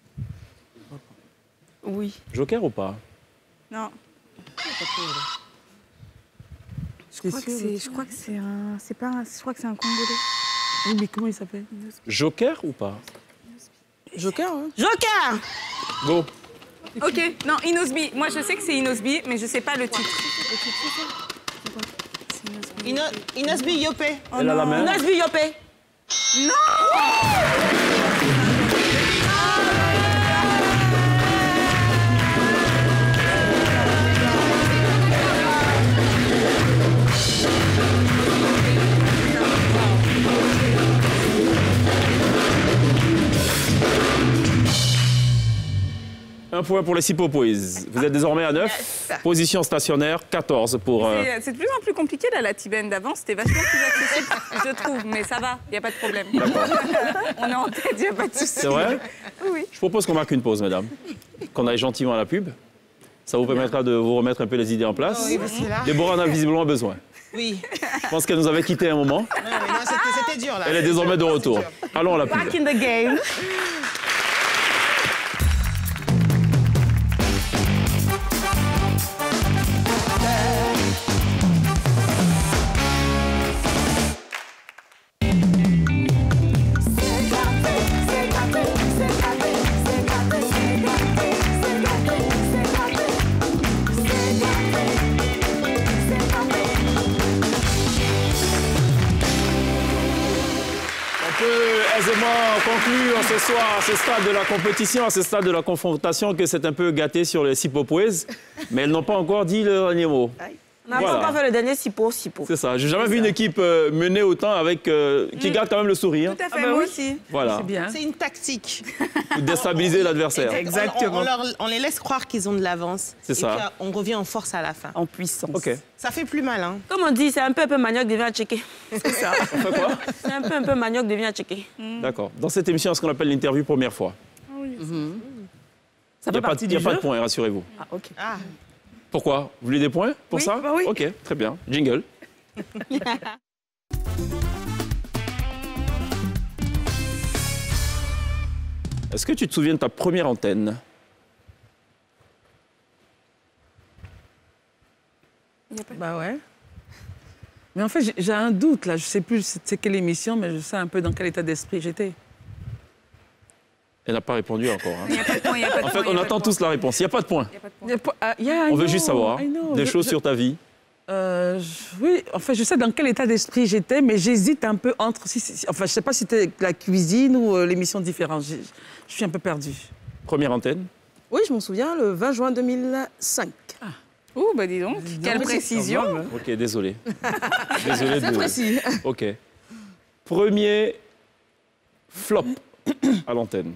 Oui. Joker ou pas? Non. Je crois que c'est un... C'est pas un... Je crois que c'est un Congolais. Oui, mais comment il s'appelle? Joker ou pas? Joker, hein? Joker! Go. Ok, non, Inosbi. Moi, je sais que c'est Inosbi, mais je sais pas le titre. Inosbi Yopé. Elle a la main. Inosbi Yopé. Un point pour les Sipo Pouez. Vous êtes désormais à 9. Position stationnaire, 14 pour... C'est de plus en plus compliqué, là, la Tibène d'avant. C'était vachement plus accessible, je trouve. Mais ça va, il n'y a pas de problème. On est en tête, il n'y a pas de souci. C'est vrai? Oui. Je propose qu'on marque une pause, mesdames. Qu'on aille gentiment à la pub. Ça vous permettra de vous remettre un peu les idées en place. Oui, parce que là... Déborah en a visiblement besoin. Oui. Je pense qu'elle nous avait quitté un moment. Non, mais non, c'était dur, là. Elle est désormais de retour. Allons à la pub. Back in the game. Conclure ce soir, à ce stade de la compétition, à ce stade de la confrontation, que c'est un peu gâté sur les Sipo Pouez, mais elles n'ont pas encore dit le dernier mot. On n'a pas encore fait le dernier Sipo. C'est ça. J'ai jamais vu une équipe menée autant avec qui garde quand même le sourire. Tout à fait, moi aussi. Voilà. C'est une tactique. Pour déstabiliser l'adversaire. Exactement. On les laisse croire qu'ils ont de l'avance. C'est ça. Et puis on revient en force à la fin. En puissance. OK. Ça fait plus mal, hein. Comme on dit, c'est un peu manioc devient à checker. C'est ça. On fait quoi? C'est un peu manioc devient à checker. D'accord. Dans cette émission, ce qu'on appelle l'interview première fois. Ça fait partie Il n'y du a pas jeu. de points, rassurez-vous. Ah, OK. Ah. Pourquoi? Vous voulez des points pour Oui, ça? bah oui. OK, très bien. Jingle. Est-ce que tu te souviens de ta première antenne? Bah ouais. Mais en fait, j'ai un doute, là. Je sais plus c'est quelle émission, mais je sais un peu dans quel état d'esprit j'étais. Elle n'a pas répondu encore. Hein. Il n'y a pas de point, il n'y a pas de En point. fait, on attend tous la réponse. Il n'y a pas de point. On veut juste savoir des choses sur ta vie. Oui, en fait, je sais dans quel état d'esprit j'étais, mais j'hésite un peu entre... Enfin, je ne sais pas si c'était la cuisine ou l'émission différente. Je suis un peu perdue. Première antenne? Oui, je m'en souviens, le 20 juin 2005. Ouh, bah dis donc, quelle précision. Ok, désolé. Désolé C'est précis. Ok. Premier flop à l'antenne.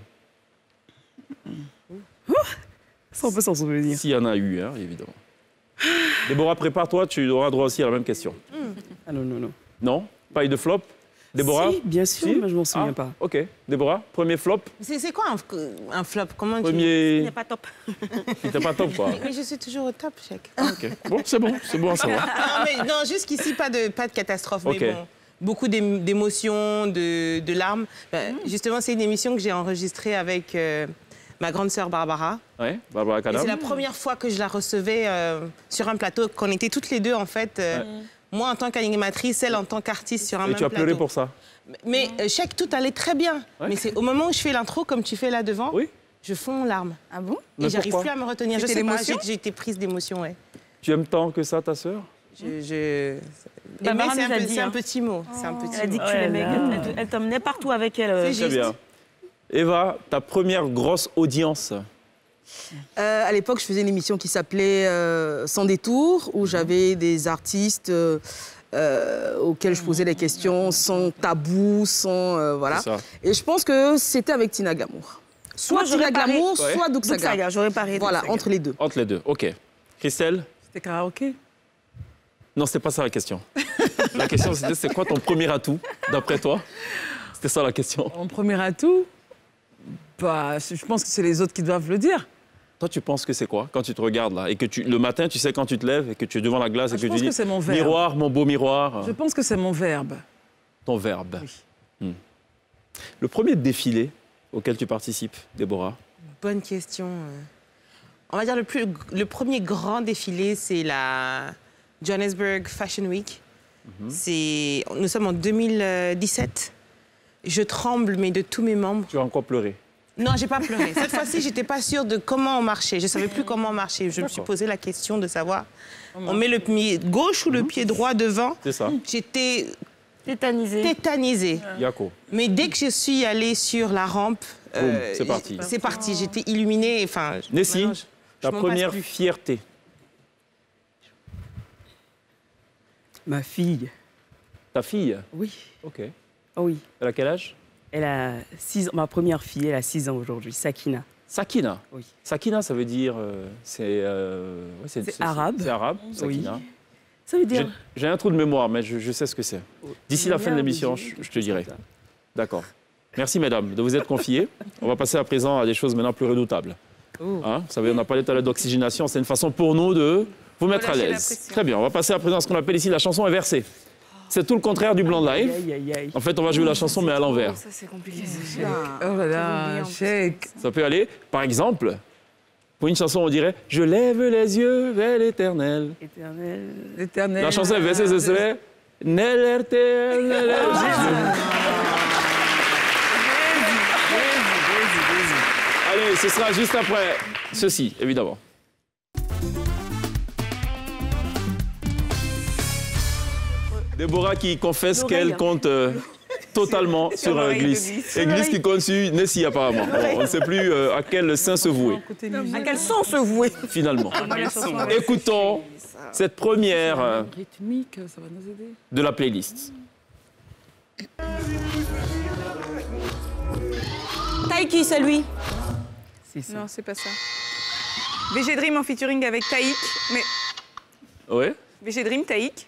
Ça, on peut s'en souvenir. S'il y en a eu, hein, évidemment. Déborah, prépare-toi, tu auras droit aussi à la même question. Ah non, non, non. Non? Pas eu de flop? Déborah? Si, bien sûr, Si? mais je m'en souviens pas. Ok. Déborah, premier flop? C'est quoi un flop? Comment Premier... Il n'est pas top. C'était pas top, quoi. Mais je suis toujours au top, chèque. Ok. Bon, c'est bon à savoir. Non, mais non, jusqu'ici, pas de catastrophe. Ok. Mais bon, beaucoup d'émotions, de larmes. Justement, c'est une émission que j'ai enregistrée avec ma grande sœur Barbara. Ouais, Barbara Et Kadam. c'est la première fois que je la recevais sur un plateau, qu'on était toutes les deux, en fait. Moi, en tant qu'animatrice, elle en tant qu'artiste sur un même Et tu as plateau. pleuré pour ça? Mais chèque, tout allait très bien. Ouais. Mais c'est au moment où je fais l'intro, comme tu fais là devant, Oui. je fonds en larmes. Ah bon? Mais Et j'arrive pourquoi? plus à me retenir. Je C'était sais pas, l'émotion? j'ai été prise d'émotion, ouais. Tu aimes tant que ça, ta sœur? Barbara Mais nous a dit, c'est un hein. petit mot. C'est un petit Elle a dit mot. que tu l'aimais. Elle t'emmenait partout avec elle. Très bien. Eva, ta première grosse audience? À l'époque, je faisais une émission qui s'appelait Sans détour, où j'avais des artistes auxquels je posais des questions sans tabou, sans... voilà. C'est ça. Et je pense que c'était avec Tina Glamour. Soit Moi, j'aurais Tina paré- Glamour, Ouais. soit Doug Saga. J'aurais parlé. Voilà, entre les deux. Entre les deux, ok. Christelle? C'était karaoké. Non, c'était pas ça la question. La question, c'était c'est quoi ton premier atout, d'après toi? C'était ça la question. Mon premier atout, bah, je pense que c'est les autres qui doivent le dire. Toi, tu penses que c'est quoi quand tu te regardes là et que le matin, tu sais quand tu te lèves et que tu es devant la glace et que je tu pense dis que c'est mon verbe. miroir, mon beau miroir, Je pense que c'est mon verbe. ton verbe. Le premier défilé auquel tu participes, Déborah? Bonne question. On va dire le premier grand défilé, c'est la Johannesburg Fashion Week. Nous sommes en 2017. Je tremble, mais de tous mes membres. Tu as encore pleuré? Non, j'ai pas pleuré. Cette fois-ci, j'étais pas sûre de comment on marchait. Je savais plus comment marcher. Je me suis posé la question de savoir, on met le pied gauche ou le pied droit devant. C'est ça. J'étais Tétanisée. Yako. Mais dès que je suis allée sur la rampe, Boum, c'est parti. C'est parti. J'étais illuminée. Enfin, Nessie, maintenant, ta m'en passe première plus. fierté? Ma fille. Ta fille? Oui. Ok. Oh oui. Elle a quel âge? Elle a 6 ans. Ma première fille, elle a 6 ans aujourd'hui, Sakina. Sakina? Oui. Sakina, ça veut dire... c'est arabe. C'est arabe, Sakina. Oui. Ça veut dire... J'ai un trou de mémoire, mais je sais ce que c'est. D'ici la fin de l'émission, je te dirai. D'accord. Merci, mesdames, de vous être confiées. On va passer à présent à des choses maintenant plus redoutables. Hein, vous savez, on a parlé tout à l'heure d'oxygénation. C'est une façon pour nous de vous mettre à l'aise. Très bien, on va passer à présent à ce qu'on appelle ici la chanson inversée. C'est tout le contraire du blanc live. En fait, on va jouer la chanson, mais à l'envers. Ça, c'est compliqué. Oh là là, chèque. Ça peut aller. Par exemple, pour une chanson, on dirait « Je lève les yeux vers l'éternel ». L'éternel. La chanson inversée, ce serait « L'éternel ». Allez, ce sera juste après ceci, évidemment. Déborah qui confesse qu'elle compte totalement sur Glisse. Et Glisse qui compte sur Nessie, apparemment. Bon, on ne sait plus à quel sein se vouer, À quel sens se vouer? finalement. Écoutons cette première Rythmique, ça va nous aider. de la playlist. Taiki, c'est lui. Non, c'est pas ça. VG Dream en featuring avec Taïk. Mais Ouais. VG Dream, Taïk.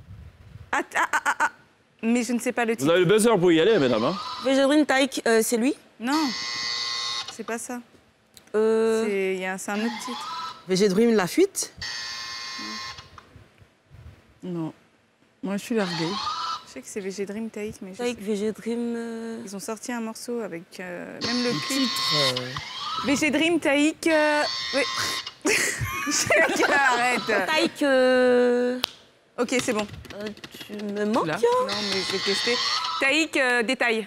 Mais je ne sais pas le Vous titre. avez le buzzer pour y aller, mesdames. Hein? Végédrine Taïk, c'est lui. Non, c'est pas ça. Euh, C'est un autre titre. VG Dream, La Fuite. Non. Moi, je suis larguée. Je sais que c'est VG Dream, Taïk, mais je sais Taïk, Végédrine. Ils ont sorti un morceau avec même le clip. VG Dream, Taïk. Oui. Arrête. Taïk. Ok, c'est bon. Tu me manques. Là. Non, mais je vais tester. Taïk, détail.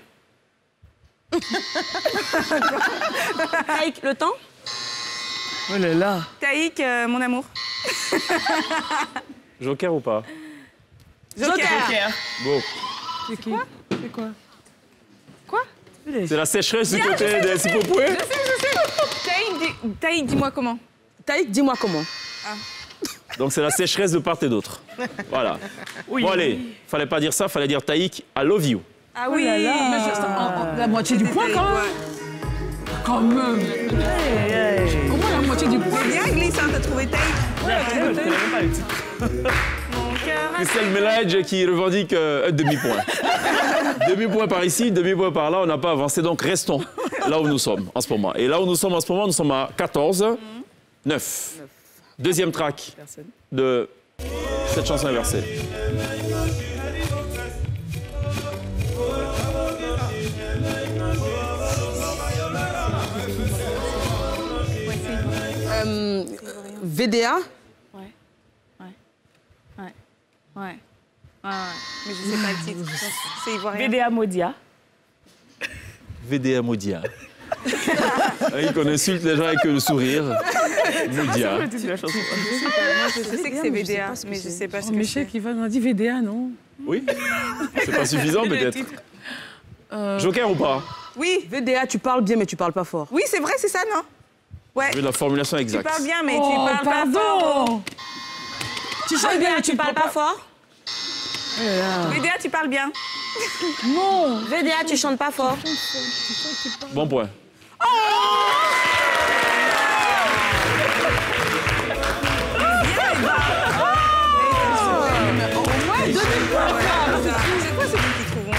Taïk, le temps. Oh là là. Taïk, mon amour. Joker ou pas? Joker. Bon. C'est qui? C'est quoi? C'est la sécheresse du côté des Sipopoué. Taïk, dis-moi comment. Taïk, dis-moi comment. Donc c'est la sécheresse de part et d'autre. Voilà. Oui. Bon allez, fallait pas dire ça, fallait dire Taïk, I love you. Ah oui, la moitié du point quand même. Quand même. Comment la moitié du point? C'est bien glissant, t'as trouvé Taïk. Christelle Méladge qui revendique un demi-point. Demi-point par ici, demi-point par là, on n'a pas avancé, donc restons là où nous sommes en ce moment. Et là où nous sommes en ce moment, nous sommes à 14, 9. Deuxième track de cette chanson inversée. VDA. Ouais. Mais je sais pas le titre. C'est ivoirien. VDA Modia. VDA Modia. Oui, qu'on insulte les gens avec le sourire. Modia. Je sais que c'est VDA, mais je sais pas ce que c'est. Michel qui va nous dire VDA, non? Oui. C'est pas suffisant peut-être. Joker ou pas? Oui. VDA, tu parles bien, mais tu parles pas fort. Oui, c'est vrai, c'est ça, non? Ouais. Je veux la formulation exacte. Tu parles bien, mais tu parles pas fort. Tu chantes bien, mais tu parles pas fort? VDA, tu parles bien. Non. VDA, tu chantes pas fort. Bon point. C'est quoi ce truc qui trouve?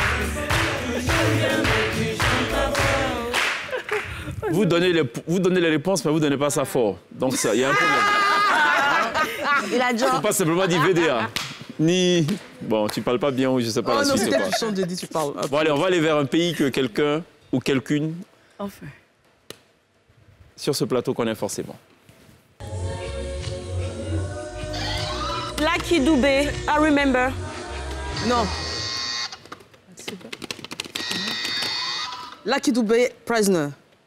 Vous donnez les réponses, mais vous ne donnez pas ça fort. Donc il y a un problème. Il a déjà... Il ne faut pas simplement dire VDA. Ni... Bon, tu parles pas bien ou je sais pas la suite. Non, tu chantes, tu parles. Bon, allez, on va aller vers un pays que quelqu'un ou quelqu'une enfin sur ce plateau connaît forcément. Lucky Dube, I remember. Non. Lucky Dube, Prisoner.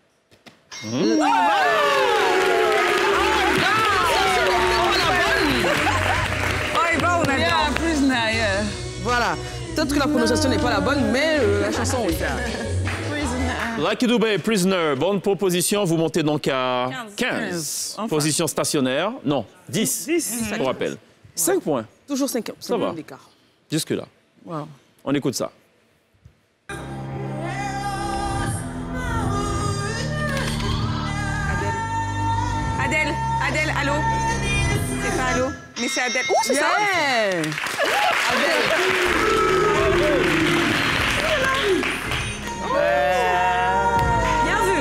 Voilà. Peut-être que la prononciation n'est pas la bonne, mais la chanson, oui. Lucky Dube, Prisoner, bonne proposition. Vous montez donc à 15. Enfin. Position stationnaire. Non, 10. 10. Je vous rappelle. 5 points. Toujours 5 points. Ça va. Jusque-là. Wow. On écoute ça. Adèle, allô? C'est pas allô, mais c'est Adèle. Ouh, c'est ça! Bien vu!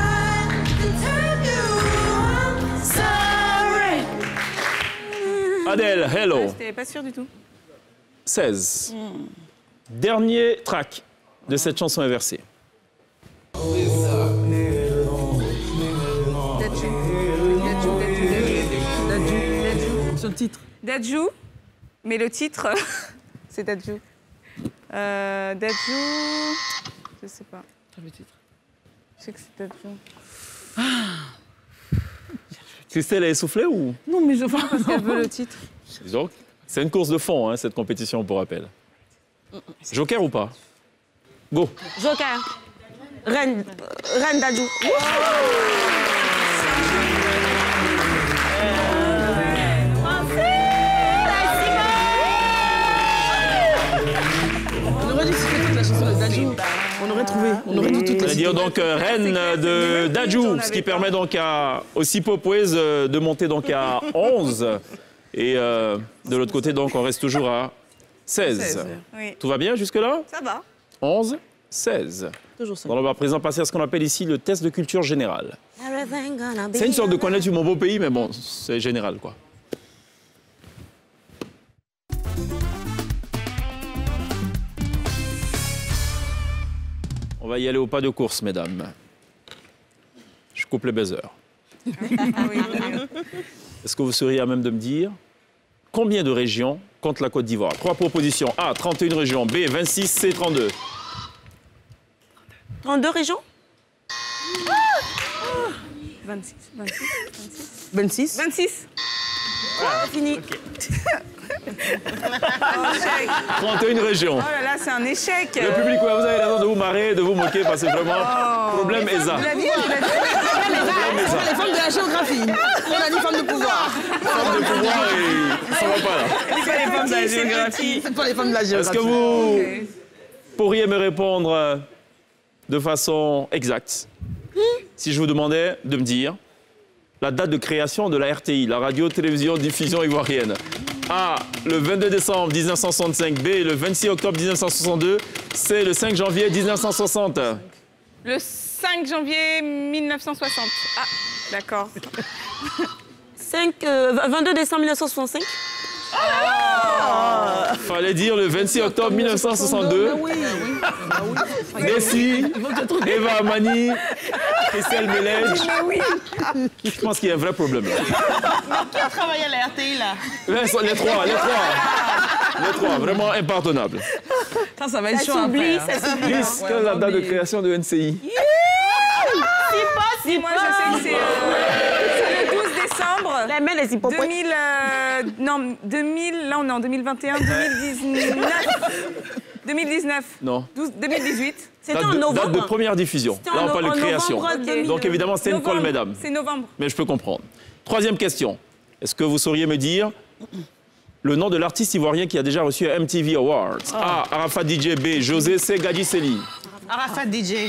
Adèle, hello. J'étais pas sûre du tout. 16. Dernier track de cette chanson inversée. Son titre. Dadju, mais le titre, c'est Dadju. Dadju, je sais pas. Le titre. Je sais que c'est Dadju. Christelle a essoufflé ou? Non, mais je vois parce qu'elle veut le titre. Donc, c'est une course de fond, hein, cette compétition, pour rappel. Joker ou pas? Go. Joker. Reine Dadju. On aurait trouvé, on aurait tout C'est-à-dire donc reine de Dadju, ce qui permet donc à aussi Popouez de monter donc à 11. Et de l'autre côté, donc, on reste toujours à 16. Oui. Tout va bien jusque-là? Ça va. 11, 16. Toujours 5. Donc, on va à présent passer à ce qu'on appelle ici le test de culture générale. C'est une sorte de connaître mon beau pays, mais bon, c'est général, quoi. On va y aller au pas de course, mesdames. Je coupe les baisers. Est-ce que vous seriez à même de me dire combien de régions compte la Côte d'Ivoire? 3 propositions. A, 31 régions. B, 26. C, 32. 32 régions? 26. 26. Voilà, fini. Okay. 31 régions. Oh là là, c'est un échec. Le public, ouais, vous avez raison de vous marrer, de vous moquer, parce que vraiment, problème est ça. Les femmes de la géographie. On a dit femmes de pouvoir. Femmes de pouvoir pas là. C'est pas les femmes de la géographie. C'est pas les femmes de la géographie. Est-ce que vous pourriez me répondre de façon exacte si je vous demandais de me dire la date de création de la RTI, la radio-télévision diffusion ivoirienne? A, le 22 décembre 1965. B, le 26 octobre 1962. C, le 5 janvier 1960. Le 5 janvier 1960. Ah, d'accord. 22 décembre 1965. Fallait dire le 26 octobre 1962. Nessie, Eva Amani, Christelle Melège. Je pense qu'il y a un vrai problème là. Qui a travaillé à la RTI là? Les trois, vraiment impardonnables. Ça va être chaud à faire. Lise, quelle est la date de création de NCI? Si, moi je sais que c'est le 12 décembre. La main des hippopotams. 2000, là on est en 2021, 2019. Non. 2018. C'était en novembre. Date de première diffusion. Là, on parle de création. Donc, évidemment, c'est une colle, mesdames. C'est novembre. Mais je peux comprendre. Troisième question. Est-ce que vous sauriez me dire le nom de l'artiste ivoirien qui a déjà reçu un MTV Awards? A, Arafat DJ. B, José C. Gadi Seli. Arafat DJ.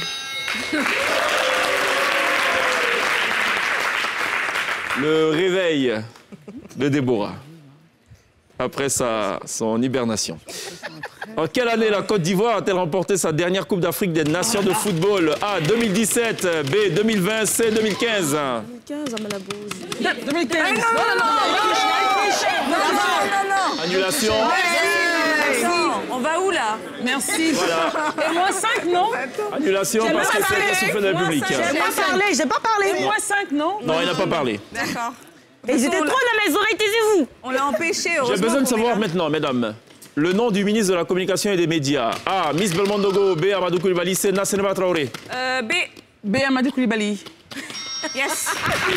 Le réveil de Déborah, après son hibernation. En quelle année la Côte d'Ivoire a-t-elle remporté sa dernière Coupe d'Afrique des Nations de football? A, 2017, B, 2020, C, 2015. 2015, Amalabouze. 2015. Non. Annulation. On va où là? Merci. Voilà. Et moi 5, non? Annulation parce que c'est la souffle de la République. J'ai pas parlé. Et moi 5, non? Non, il n'a pas parlé. D'accord. Ils étaient trop dans mes oreilles, taisez-vous. On l'a empêché. J'ai besoin de savoir maintenant, mesdames, le nom du ministre de la Communication et des Médias. A, Miss Belmondogo. B, Amadou Koulibaly. C, Nasseneba Traoré. B. B, Amadou Koulibaly. Yes.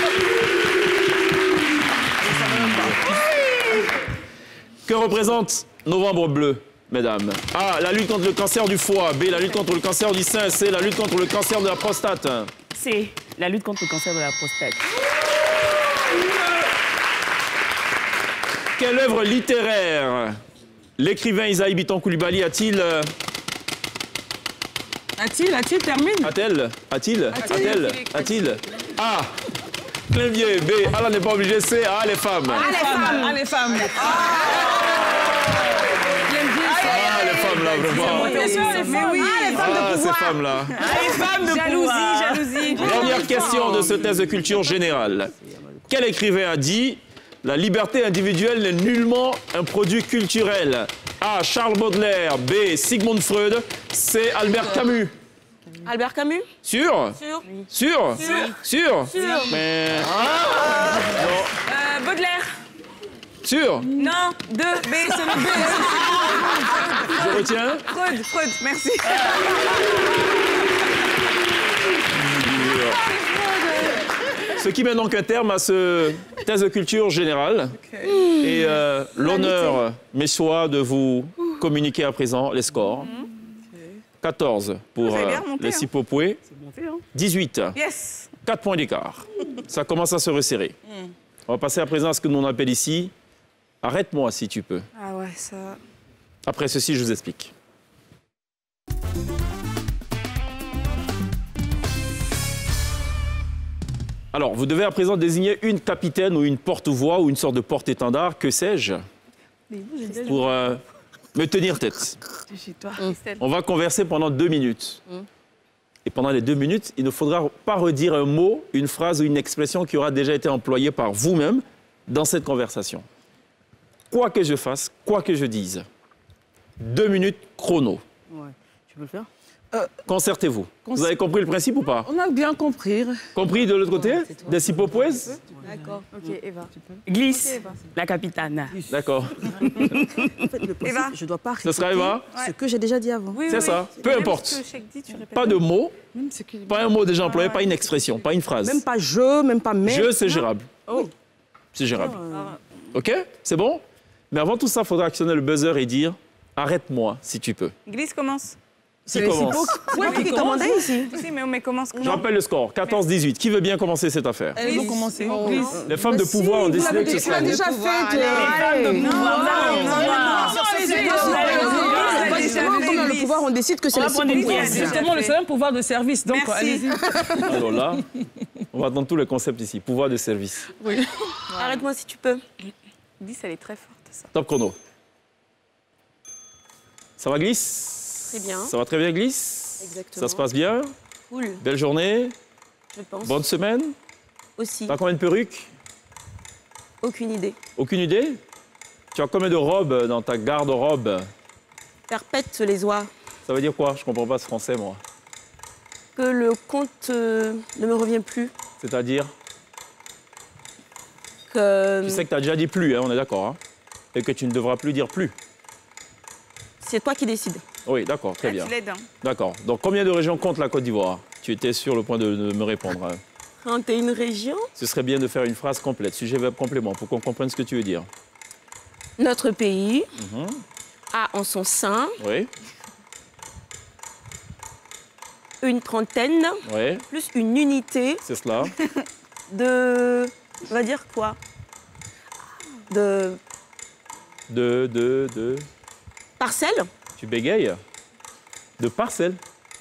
Que représente Novembre bleu, mesdames? A, la lutte contre le cancer du foie. B, la lutte contre le cancer du sein. C, la lutte contre le cancer de la prostate. C, la lutte contre le cancer de la prostate. Quelle œuvre littéraire l'écrivain Isaïe Biton Koulibaly a-t-il... A-t-il termine? A-t-il A, Clémier. B, Allah n'est pas obligé. C, A, les femmes. Ah, les femmes. Les femmes là, vraiment. Bien sûr, les femmes. Oui. Les femmes de Ces pouvoir. femmes là. Les femmes de pouvoir. Jalousie. Dernière question de ce test de culture générale. Quel écrivain a dit « La liberté individuelle n'est nullement un produit culturel » A, Charles Baudelaire. B, Sigmund Freud. C, Albert Camus. Albert Camus? Sûr? Sûr? Mais... Baudelaire. Sûr? Non, 2. B, c'est le B. Je retiens. Freud, merci. Ce qui met donc un terme à ce test de culture générale. Et l'honneur m'est soit de vous communiquer à présent les scores. 14 pour les Sipopoué. 18. Yes. 4 points d'écart. Ça commence à se resserrer. On va passer à présent à ce que l'on appelle ici « Arrête-moi si tu peux ». Ah ouais, ça... Après ceci, je vous explique. Alors, vous devez à présent désigner une capitaine ou une porte-voix ou une sorte de porte-étendard, que sais-je, pour me tenir tête. On va converser pendant 2 minutes. Et pendant les 2 minutes, il ne faudra pas redire un mot, une phrase ou une expression qui aura déjà été employée par vous-même dans cette conversation. Quoi que je fasse, quoi que je dise. 2 minutes chrono. Ouais. Tu peux le faire? Concertez-vous. Vous avez compris le principe ou pas? On a bien compris. Compris de l'autre côté? Des Sipopoués? D'accord. Ok, Eva. Glisse, Eva. la capitane. D'accord. En fait, le principe, je dois pas Ce sera Eva? ce que j'ai déjà dit avant. Oui, C'est ça. Peu importe. Pas de mots, pas un mot déjà employé, pas une expression, pas une phrase. Même pas je, même pas mais. Je, c'est gérable. Oh. C'est gérable. OK? C'est bon? Mais avant tout ça, il faudra actionner le buzzer et dire « Arrête-moi si tu peux Glisse commence. ». Qui commence? C'est moi qui commandais ici. Si, mais comment... Je rappelle le score, 14-18. Qui veut bien commencer cette affaire? Elles ont commencé. Les femmes de pouvoir ont décidé que ce serait... déjà fait. Le pouvoir, on décide que c'est la Justement, le seul pouvoir de service. Donc, allez-y. Alors là, on va dans tous les concepts ici. Pouvoir de service. Oui. Arrête-moi si tu peux. 10, elle est très forte, ça. Top chrono. Ça va, Glisse? Très bien. Ça va très bien, Glisse? Exactement. Ça se passe bien? Cool, Belle journée? je pense. Bonne semaine? Aussi. T'as combien de perruques? Aucune idée. Aucune idée? Tu as combien de robes dans ta garde-robe? Perpète les oies. Ça veut dire quoi? Je comprends pas ce français, moi. Que le compte ne me revient plus. C'est-à-dire? Que Tu sais que tu as déjà dit plus, hein, on est d'accord, hein? Et que tu ne devras plus dire plus. c'est toi qui décides. Oui, d'accord, très bien. Tu l'aides, hein. D'accord. Donc, combien de régions compte la Côte d'Ivoire? Tu étais sur le point de me répondre. Hein. 31 régions. Ce serait bien de faire une phrase complète, sujet, verbe, complément, pour qu'on comprenne ce que tu veux dire. Notre pays a en son sein Oui, une trentaine, oui, plus une unité c'est cela. de... On va dire quoi? De parcelles. Tu bégayes? De parcelles?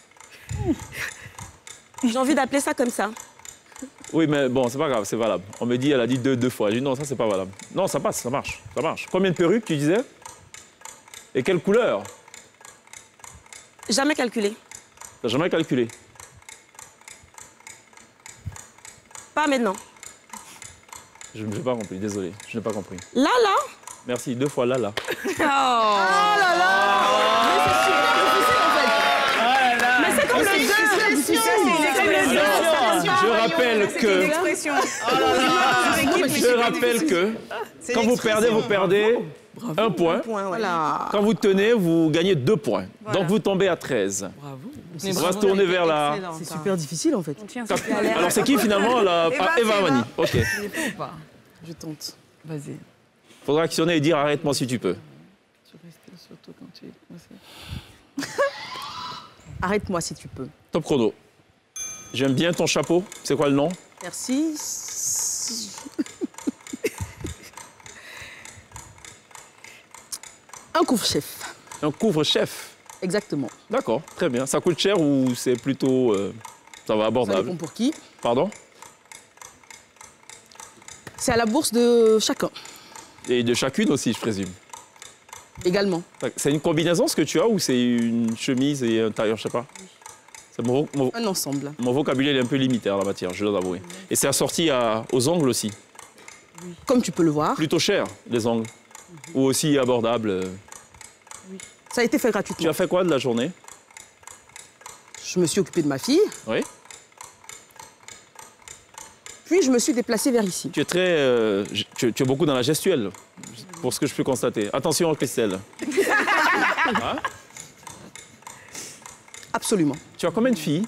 J'ai envie d'appeler ça comme ça. Oui, mais bon, c'est pas grave, c'est valable. On me dit, elle a dit deux fois. J'ai dit non, ça, c'est pas valable. Non, ça passe, ça marche, ça marche. Combien de perruques, tu disais? Et quelle couleur? Jamais calculé. T'as jamais calculé? Pas maintenant. Je n'ai pas compris, désolé, je n'ai pas compris. Là, là. Merci, 2 fois là. Oh là là. Mais c'est comme le jeu. Je rappelle que... Je rappelle que quand vous perdez 1 point. Voilà. Quand vous tenez, vous gagnez 2 points. Donc vous tombez à 13. Bravo. On va se tourner vers la... C'est super difficile en fait. Alors c'est qui finalement la... Eva Mani. Ok. Je tente. Vas-y. Faudra actionner et dire arrête-moi si tu peux. Tu restes surtout quand tu es coincé. Arrête-moi si tu peux. Top chrono. J'aime bien ton chapeau. C'est quoi le nom? Merci. Un couvre-chef. Un couvre-chef. Exactement. D'accord, très bien. Ça coûte cher ou c'est plutôt... ça va Ça abordable? dépend pour qui. Pardon? C'est à la bourse de chacun. Et de chacune aussi, je présume. Également. C'est une combinaison ce que tu as ou c'est une chemise et un tailleur, je sais pas? Un ensemble. Mon vocabulaire est un peu limité en la matière, je dois avouer. Et c'est assorti aux ongles aussi. Comme tu peux le voir. Plutôt cher, les ongles. Ou aussi abordable. Ça a été fait gratuitement. Tu as fait quoi de la journée? Je me suis occupée de ma fille. Oui. Puis je me suis déplacée vers ici. Tu es très... tu es beaucoup dans la gestuelle, pour ce que je peux constater. Attention, Christelle. Hein? Absolument. Tu as combien de filles?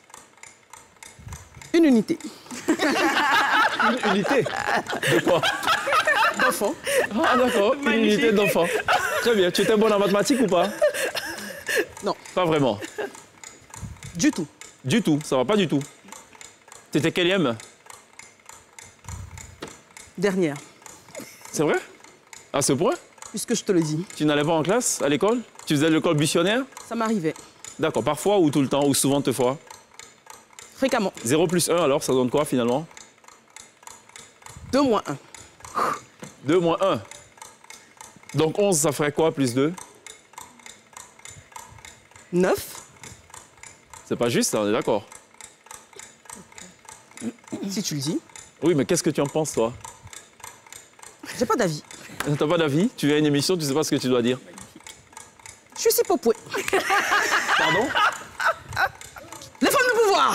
Une unité. Une unité? De quoi? D'enfants. Ah d'accord, une unité d'enfants. Très bien. Tu étais bonne en mathématiques ou pas? Non. Pas vraiment? Du tout. Du tout, ça va pas du tout. Tu étais quelième? Dernière. C'est vrai? À ce point? Puisque je te le dis. Tu n'allais pas en classe, à l'école? Tu faisais l'école buissonnière? Ça m'arrivait. D'accord, parfois ou tout le temps, ou souvent te fois? Fréquemment. 0 plus 1, alors, ça donne quoi finalement? 2 moins 1. 2 moins 1. Donc 11, ça ferait quoi, plus 2? 9. C'est pas juste, ça, on est d'accord? Si tu le dis. Oui, mais qu'est-ce que tu en penses, toi? J'ai pas d'avis. T'as pas d'avis? Tu viens à une émission, tu sais pas ce que tu dois dire? Je suis si popoué. Pardon? Les femmes de pouvoir.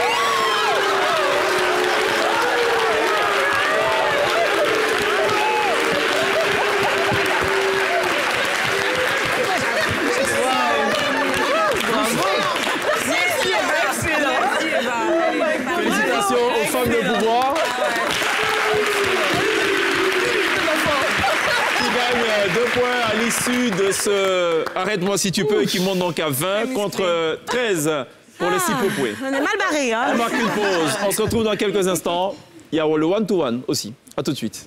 Félicitations aux femmes de pouvoir. Qui gagnent 2 points à l'issue de ce Arrête-moi si tu peux, qui monte donc à 20 contre 13 pour les Sipopoué. On est mal barré, hein. On marque une pause. On se retrouve dans quelques instants. Il y a le one-to-one aussi. À tout de suite.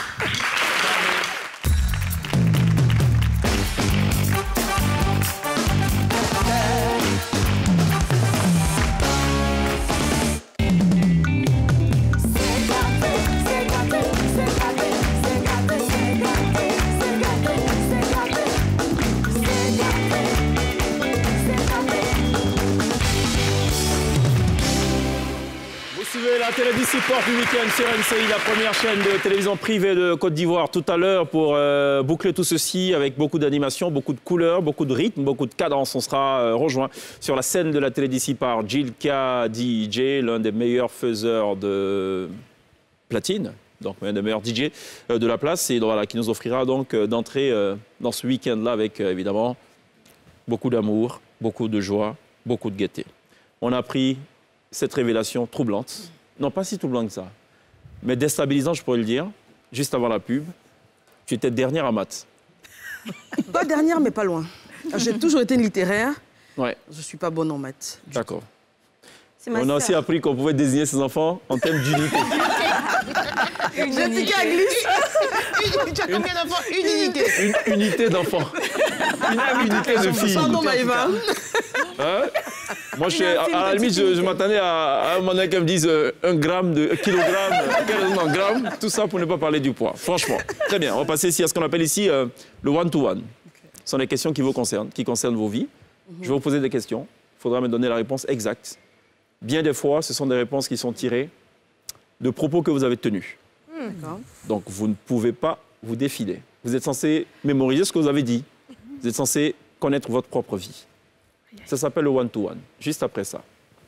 La télévision Sport du week-end sur MCI, la première chaîne de télévision privée de Côte d'Ivoire. Tout à l'heure, pour boucler tout ceci avec beaucoup d'animation, beaucoup de couleurs, beaucoup de rythme, beaucoup de cadence, on sera rejoint sur la scène de la télévision par Jilka DJ, l'un des meilleurs faiseurs de platine, donc un des meilleurs DJ de la place, et voilà, qui nous offrira donc d'entrer dans ce week-end-là avec évidemment beaucoup d'amour, beaucoup de joie, beaucoup de gaieté. On a pris cette révélation troublante. Non, pas si troublante que ça, mais déstabilisante, je pourrais le dire, juste avant la pub. Tu étais dernière en maths. Pas dernière, mais pas loin. J'ai toujours été une littéraire. Ouais. Je ne suis pas bonne en maths. D'accord. On a aussi appris qu'on pouvait désigner ses enfants en termes d'unité. J'ai dit qu'à glisse. Tu as combien d'enfants? Une unité. Une unité d'enfants. Une unité de filles. Pardon, Maëva. Hein? Moi, à la limite, je m'attendais à un moment donné qu'elle me dise 1 gramme, de kilogramme, gramme, tout ça pour ne pas parler du poids. Franchement. Très bien. On va passer ici à ce qu'on appelle ici le one-to-one. Ce sont des questions qui vous concernent, qui concernent vos vies. Je vais vous poser des questions. Il faudra me donner la réponse exacte. Bien des fois, ce sont des réponses qui sont tirées de propos que vous avez tenus. Donc, vous ne pouvez pas vous défiler. Vous êtes censé mémoriser ce que vous avez dit. Vous êtes censé connaître votre propre vie. Ça s'appelle le one-to-one. Juste après ça.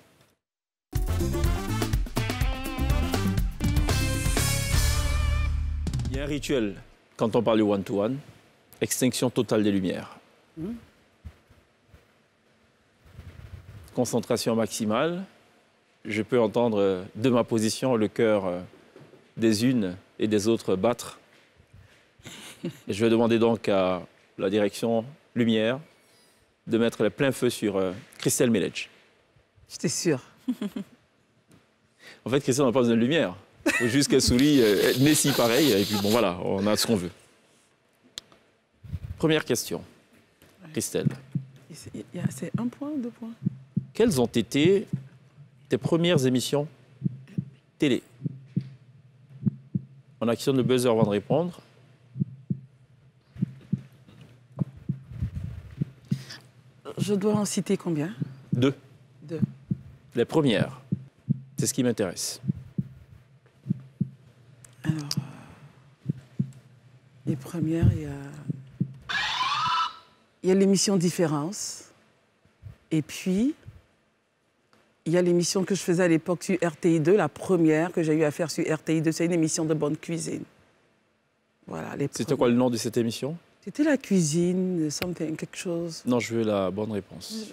Il y a un rituel quand on parle du one-to-one. Extinction totale des lumières. Concentration maximale. Je peux entendre de ma position le cœur des unes et des autres battre. Et je vais demander donc à la direction lumière de mettre le plein feu sur Christelle Melledge. J'étais sûre. En fait, Christelle n'a pas besoin de lumière. Il faut juste qu'elle sourit, Nessie pareil, et puis bon voilà, on a ce qu'on veut. Première question, Christelle. C'est 1 point, 2 points. Quelles ont été tes premières émissions télé? On actionne le buzzer avant de répondre. Je dois en citer combien? 2. 2. Les premières, c'est ce qui m'intéresse. Alors, les premières, il y a l'émission Différence. Et puis, il y a l'émission que je faisais à l'époque sur RTI2, la première que j'ai eu à faire sur RTI2. C'est une émission de bonne cuisine. Voilà, C'était quoi le nom de cette émission? C'était la cuisine, something, quelque chose. Non, je veux la bonne réponse.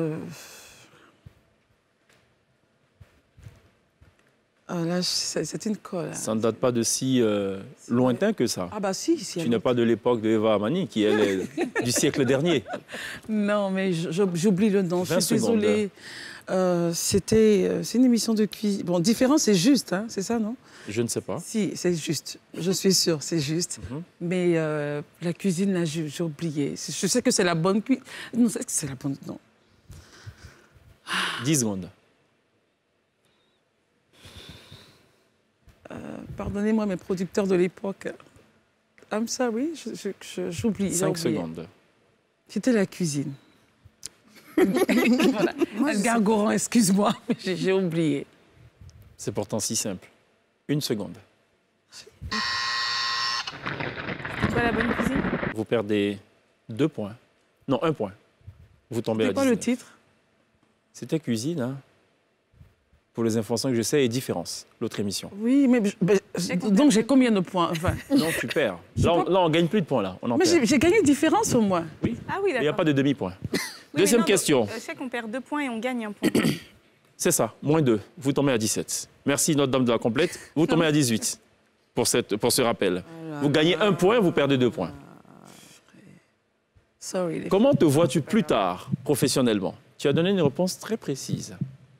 Là, c'est une colle. Ça ne date pas de si lointain que ça. Ah bah si. Tu n'es pas de l'époque de Eva Amani, qui elle est du siècle dernier. Non, mais j'oublie le nom. Je suis désolée. C'est une émission de cuisine. Bon, Différence, c'est juste, hein, c'est ça, non? Je ne sais pas. Si, c'est juste. Je suis sûre, c'est juste. Mais la cuisine, là, j'ai oublié. Je sais que c'est la bonne cuisine. Non, c'est la bonne... Non. 10 secondes. Pardonnez-moi, mes producteurs de l'époque. I'm sorry, j'oublie. 5 secondes. C'était la cuisine. Voilà. Edgar Goran, excuse-moi, j'ai oublié. C'est pourtant si simple. 1 seconde. C'est quoi la bonne cuisine? Vous perdez 2 points. Non, 1 point. Vous tombez à 19. C'est quoi le titre? C'était Cuisine, hein. Pour les informations que je sais, et Différence, l'autre émission. Oui, mais donc j'ai combien de points? 20. Non, tu perds. Là, on ne gagne plus de points, là. Mais j'ai gagné Différence au moins. Oui. Ah oui, d'accord. Il n'y a pas de demi-point. Oui, Deuxième question. Je sais qu'on perd 2 points et on gagne 1 point. C'est ça, moins 2. Vous tombez à 17. Merci, notre dame de la complète. Vous tombez à 18 pour ce rappel. Vous gagnez 1 point, vous perdez 2 points. Sorry. Comment te vois-tu plus tard, professionnellement? Tu as donné une réponse très précise.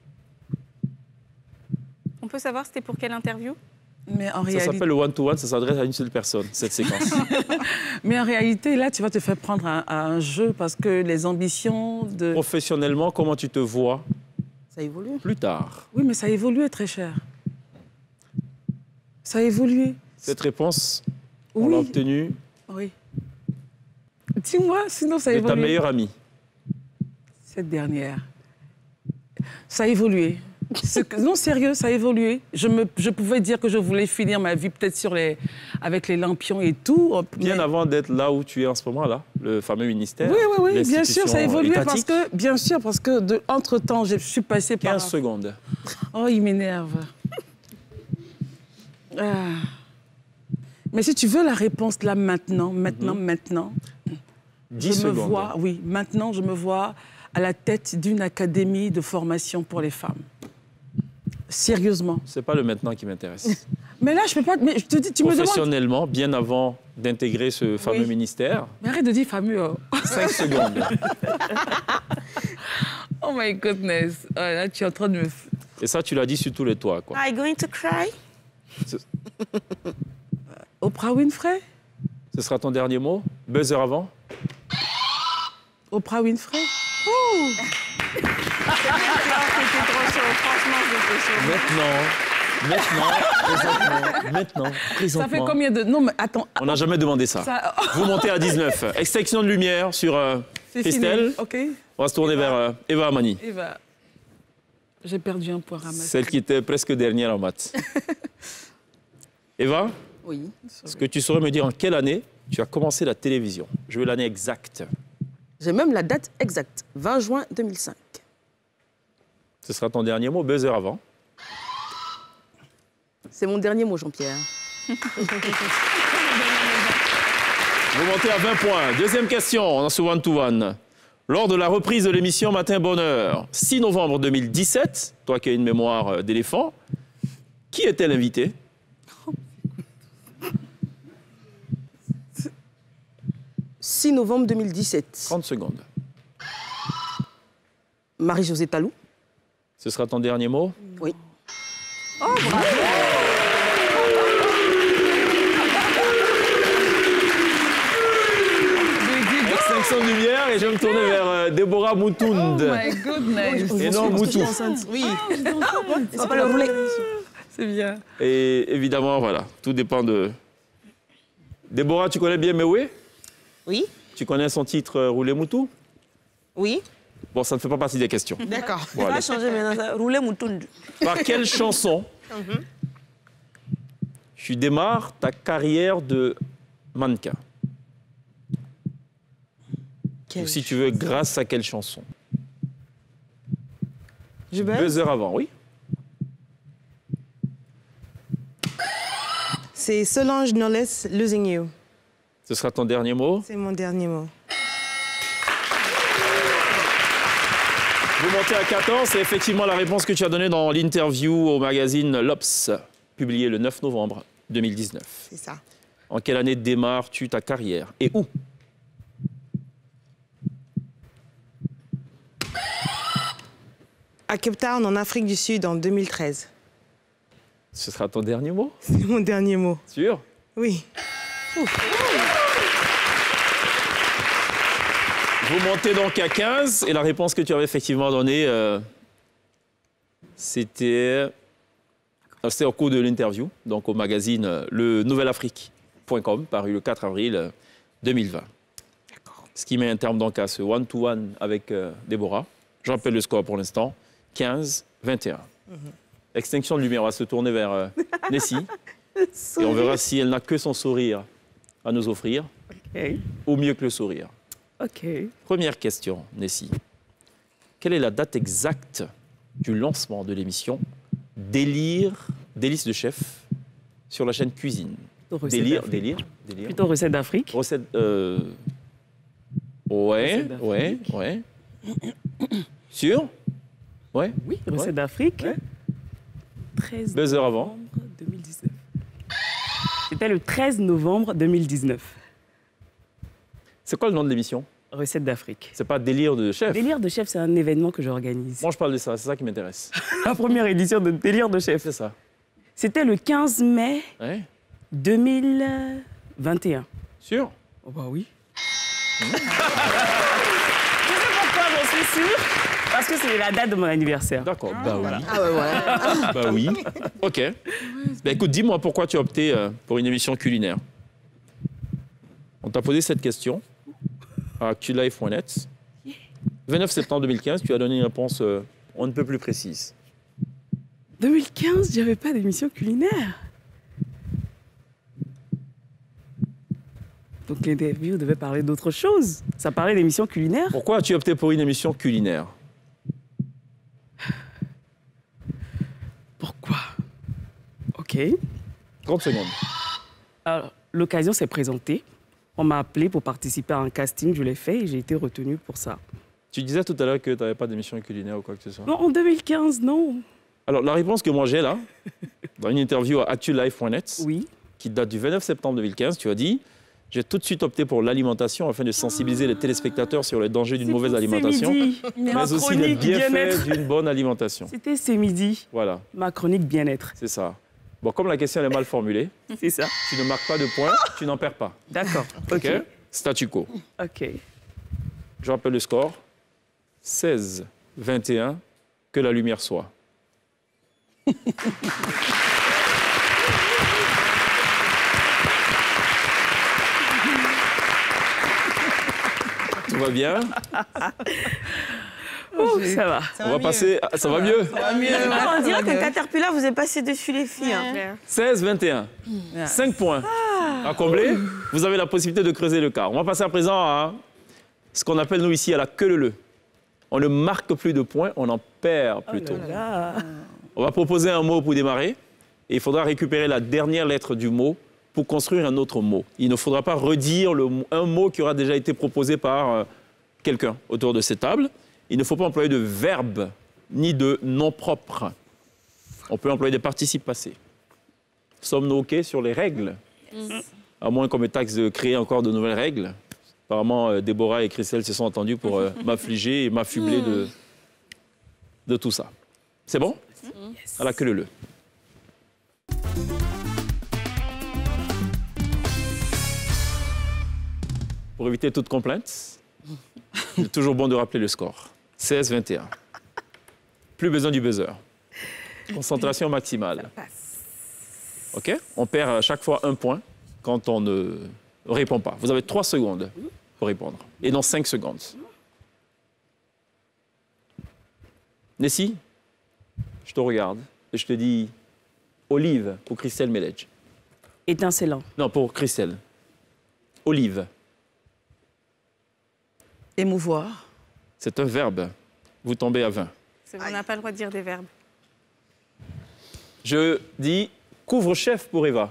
On peut savoir c'était pour quelle interview? Mais en Ça réalité... s'appelle le one-to-one, ça s'adresse à une seule personne, cette séquence. Mais en réalité, là, tu vas te faire prendre à un jeu parce que les ambitions de... Professionnellement, comment tu te vois Ça évolue. plus tard? Oui, mais ça a évolué, très cher. Ça a évolué. Cette réponse, on Oui. l'a obtenue Oui. Dis-moi, sinon ça a de évolué. ta meilleure amie. Cette dernière. Ça a évolué. Non, sérieux, ça a évolué. Je pouvais dire que je voulais finir ma vie peut-être avec les lampions et tout. Bien avant d'être là où tu es en ce moment, là, le fameux ministère. Oui, bien sûr, ça a évolué étatique. parce que entre-temps, je suis passée par... 15 secondes. Oh, il m'énerve. Ah. Mais si tu veux la réponse là, maintenant, 10 je me secondes. vois, oui, maintenant, je me vois à la tête d'une académie de formation pour les femmes. Sérieusement. C'est pas le maintenant qui m'intéresse. Mais là, je peux pas... Mais je te dis, tu me demandes... Professionnellement, bien avant d'intégrer ce fameux ministère. Mais arrête de dire fameux. Oh. 5 secondes. Oh my goodness. Oh, là, tu es en train de me... Et ça, tu l'as dit sur tous les toits, quoi. Are you going to cry? Oprah Winfrey? Ce sera ton dernier mot? Buzzer avant? Oprah Winfrey? Maintenant, Ça fait combien de... Non, mais attends. On n'a jamais demandé ça. Vous montez à 19. Extinction de lumière sur Christelle. OK. On va se tourner vers Eva Amani. Eva, j'ai perdu un point ramassé. Celle qui était presque dernière en maths. Eva, Oui. est-ce que tu saurais me dire en quelle année tu as commencé la télévision? Je veux l'année exacte. J'ai même la date exacte, 20 juin 2005. Ce sera ton dernier mot, buzzer avant. C'est mon dernier mot, Jean-Pierre. Vous montez à 20 points. Deuxième question, dans ce one-to-one. Lors de la reprise de l'émission Matin Bonheur, 6 novembre 2017, toi qui as une mémoire d'éléphant, qui était l'invité? « 6 novembre 2017. 30 secondes. Marie-Josée Talou. Ce sera ton dernier mot? Oui. Oh, bravo! Extinction de lumière et je vais me tourner vers Déborah Moutound. Oh my goodness. Et non Moutou. Oui. On va pas le rouler. C'est bien. Et évidemment, voilà, tout dépend de... Déborah, tu connais bien Mewé? Oui. Tu connais son titre Rouler Moutou? Oui. Bon, ça ne fait pas partie des questions. D'accord. Bon, On va allez. changer maintenant ça. Rouler moutoun. Par quelle chanson tu démarres ta carrière de mannequin? Ou si tu veux, grâce à quelle chanson? Je buzz? Buzzer avant, oui. C'est Solange Knowles, Losing You. Ce sera ton dernier mot. C'est mon dernier mot. Vous montez à 14, c'est effectivement la réponse que tu as donnée dans l'interview au magazine L'Obs, publié le 9 novembre 2019. C'est ça. En quelle année démarres-tu ta carrière et où? À Cape Town, en Afrique du Sud, en 2013. Ce sera ton dernier mot? C'est mon dernier mot. Sûr? Oui. Vous montez donc à 15 et la réponse que tu avais effectivement donnée, c'était au cours de l'interview, donc au magazine le nouvelafrique.com, paru le 4 avril 2020. Ce qui met un terme donc à ce one-to-one avec Déborah. Je rappelle le score pour l'instant, 15-21. Extinction de lumière, on va se tourner vers Nessie et on verra si elle n'a que son sourire à nous offrir, ou mieux que le sourire. OK. Première question, Nessie. Quelle est la date exacte du lancement de l'émission Délice de chef sur la chaîne Cuisine? Délire. Plutôt recette d'Afrique. Recette. Ouais. Sûr? Ouais. Oui, recette d'Afrique. Ouais. 13 2 heures avant. 2019. C'était le 13 novembre 2019. C'est quoi le nom de l'émission? Recettes d'Afrique. C'est pas délire de chef. Délire de chef, c'est un événement que j'organise. Moi, je parle de ça, c'est ça qui m'intéresse. La première édition de Délire de chef. C'est ça. C'était le 15 mai Ouais. 2021. Sûr? Oh bah oui. Je sais pourquoi j'en suis sûre. Parce que c'est la date de mon anniversaire. D'accord, bah oui. Ah ouais, ouais. Bah oui. Ok. Bah écoute, dis-moi pourquoi tu as opté pour une émission culinaire. On t'a posé cette question à actulife.net. 29 septembre 2015, tu as donné une réponse on ne peut plus précise. 2015, j'avais pas d'émission culinaire. Donc l'interview devait parler d'autre chose. Ça parlait d'émission culinaire. Pourquoi as-tu opté pour une émission culinaire? Pourquoi? Ok. 30 secondes. Alors, l'occasion s'est présentée. On m'a appelé pour participer à un casting, je l'ai fait et j'ai été retenue pour ça. Tu disais tout à l'heure que tu n'avais pas d'émission culinaire ou quoi que ce soit. Non, en 2015, non. Alors, la réponse que moi j'ai là, dans une interview à actulife.net, Oui. qui date du 29 septembre 2015, tu as dit « J'ai tout de suite opté pour l'alimentation afin de sensibiliser les téléspectateurs sur les dangers d'une mauvaise alimentation, mais aussi les bienfaits d'une bonne alimentation. » C'était ce midi. Voilà, Ma chronique bien-être. c'est ça. Bon, comme la question elle est mal formulée, C'est ça. tu ne marques pas de points, tu n'en perds pas. D'accord. OK? Statu quo. Ok. Je rappelle le score. 16-21, que la lumière soit. Tout va bien? Oh, ça va. On va passer... Ça va mieux? On dirait que Caterpillar vous est passé dessus les filles. Hein. 16-21. 5 points à combler. Vous avez la possibilité de creuser le quart. On va passer à présent à ce qu'on appelle, nous, ici, à la queue leu. On ne marque plus de points, on en perd plutôt. On va proposer un mot pour démarrer. Et il faudra récupérer la dernière lettre du mot pour construire un autre mot. Il ne faudra pas redire un mot qui aura déjà été proposé par quelqu'un autour de cette table. Il ne faut pas employer de verbe ni de nom propre. On peut employer des participes passés. Sommes-nous OK sur les règles? À moins qu'on me taxe de créer encore de nouvelles règles. Apparemment, Déborah et Christelle se sont entendus pour m'affliger et m'affubler de tout ça. C'est bon? À la queue leu. Pour éviter toute complainte, c'est toujours bon de rappeler le score. 16-21. Plus besoin du buzzer. Concentration maximale. OK? On perd à chaque fois un point quand on ne répond pas. Vous avez 3 secondes pour répondre. Et non 5 secondes. Nessie, je te regarde et je te dis olive pour Christelle Meledge. Étincelant. Non, pour Christelle. Olive. Émouvoir. C'est un verbe. Vous tombez à 20. On n'a pas le droit de dire des verbes. Je dis couvre-chef pour Eva.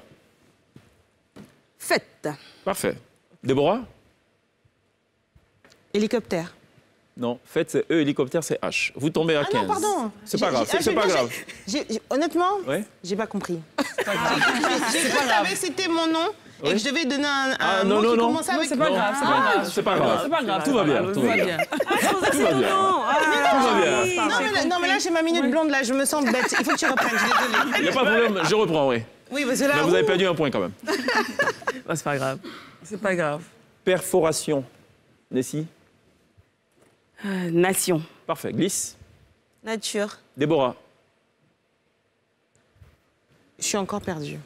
Fête. Parfait. Déborah? Hélicoptère. Non, fête c'est E, hélicoptère c'est H. Vous tombez à 15. Non, pardon. C'est pas grave, c'est pas grave. Honnêtement, Ouais. j'ai pas compris. J'ai cru que c'était mon nom et que je devais donner un non, mot non, qui non. commençait avec... C'est pas grave, c'est pas grave. C'est pas grave. C'est pas grave. Tout va bien, tout va bien. Tout va bien. Tout va bien. Non, mais là, j'ai ma minute blonde, là, je me sens bête. Il faut que tu reprennes, je suis désolée. Il n'y a pas de problème, je reprends, oui. Oui, parce que là... Mais vous avez perdu un point quand même. C'est pas grave. C'est pas grave. Perforation. Nessie? Nation. Parfait. Glisse. Nature. Déborah? Je suis encore perdue.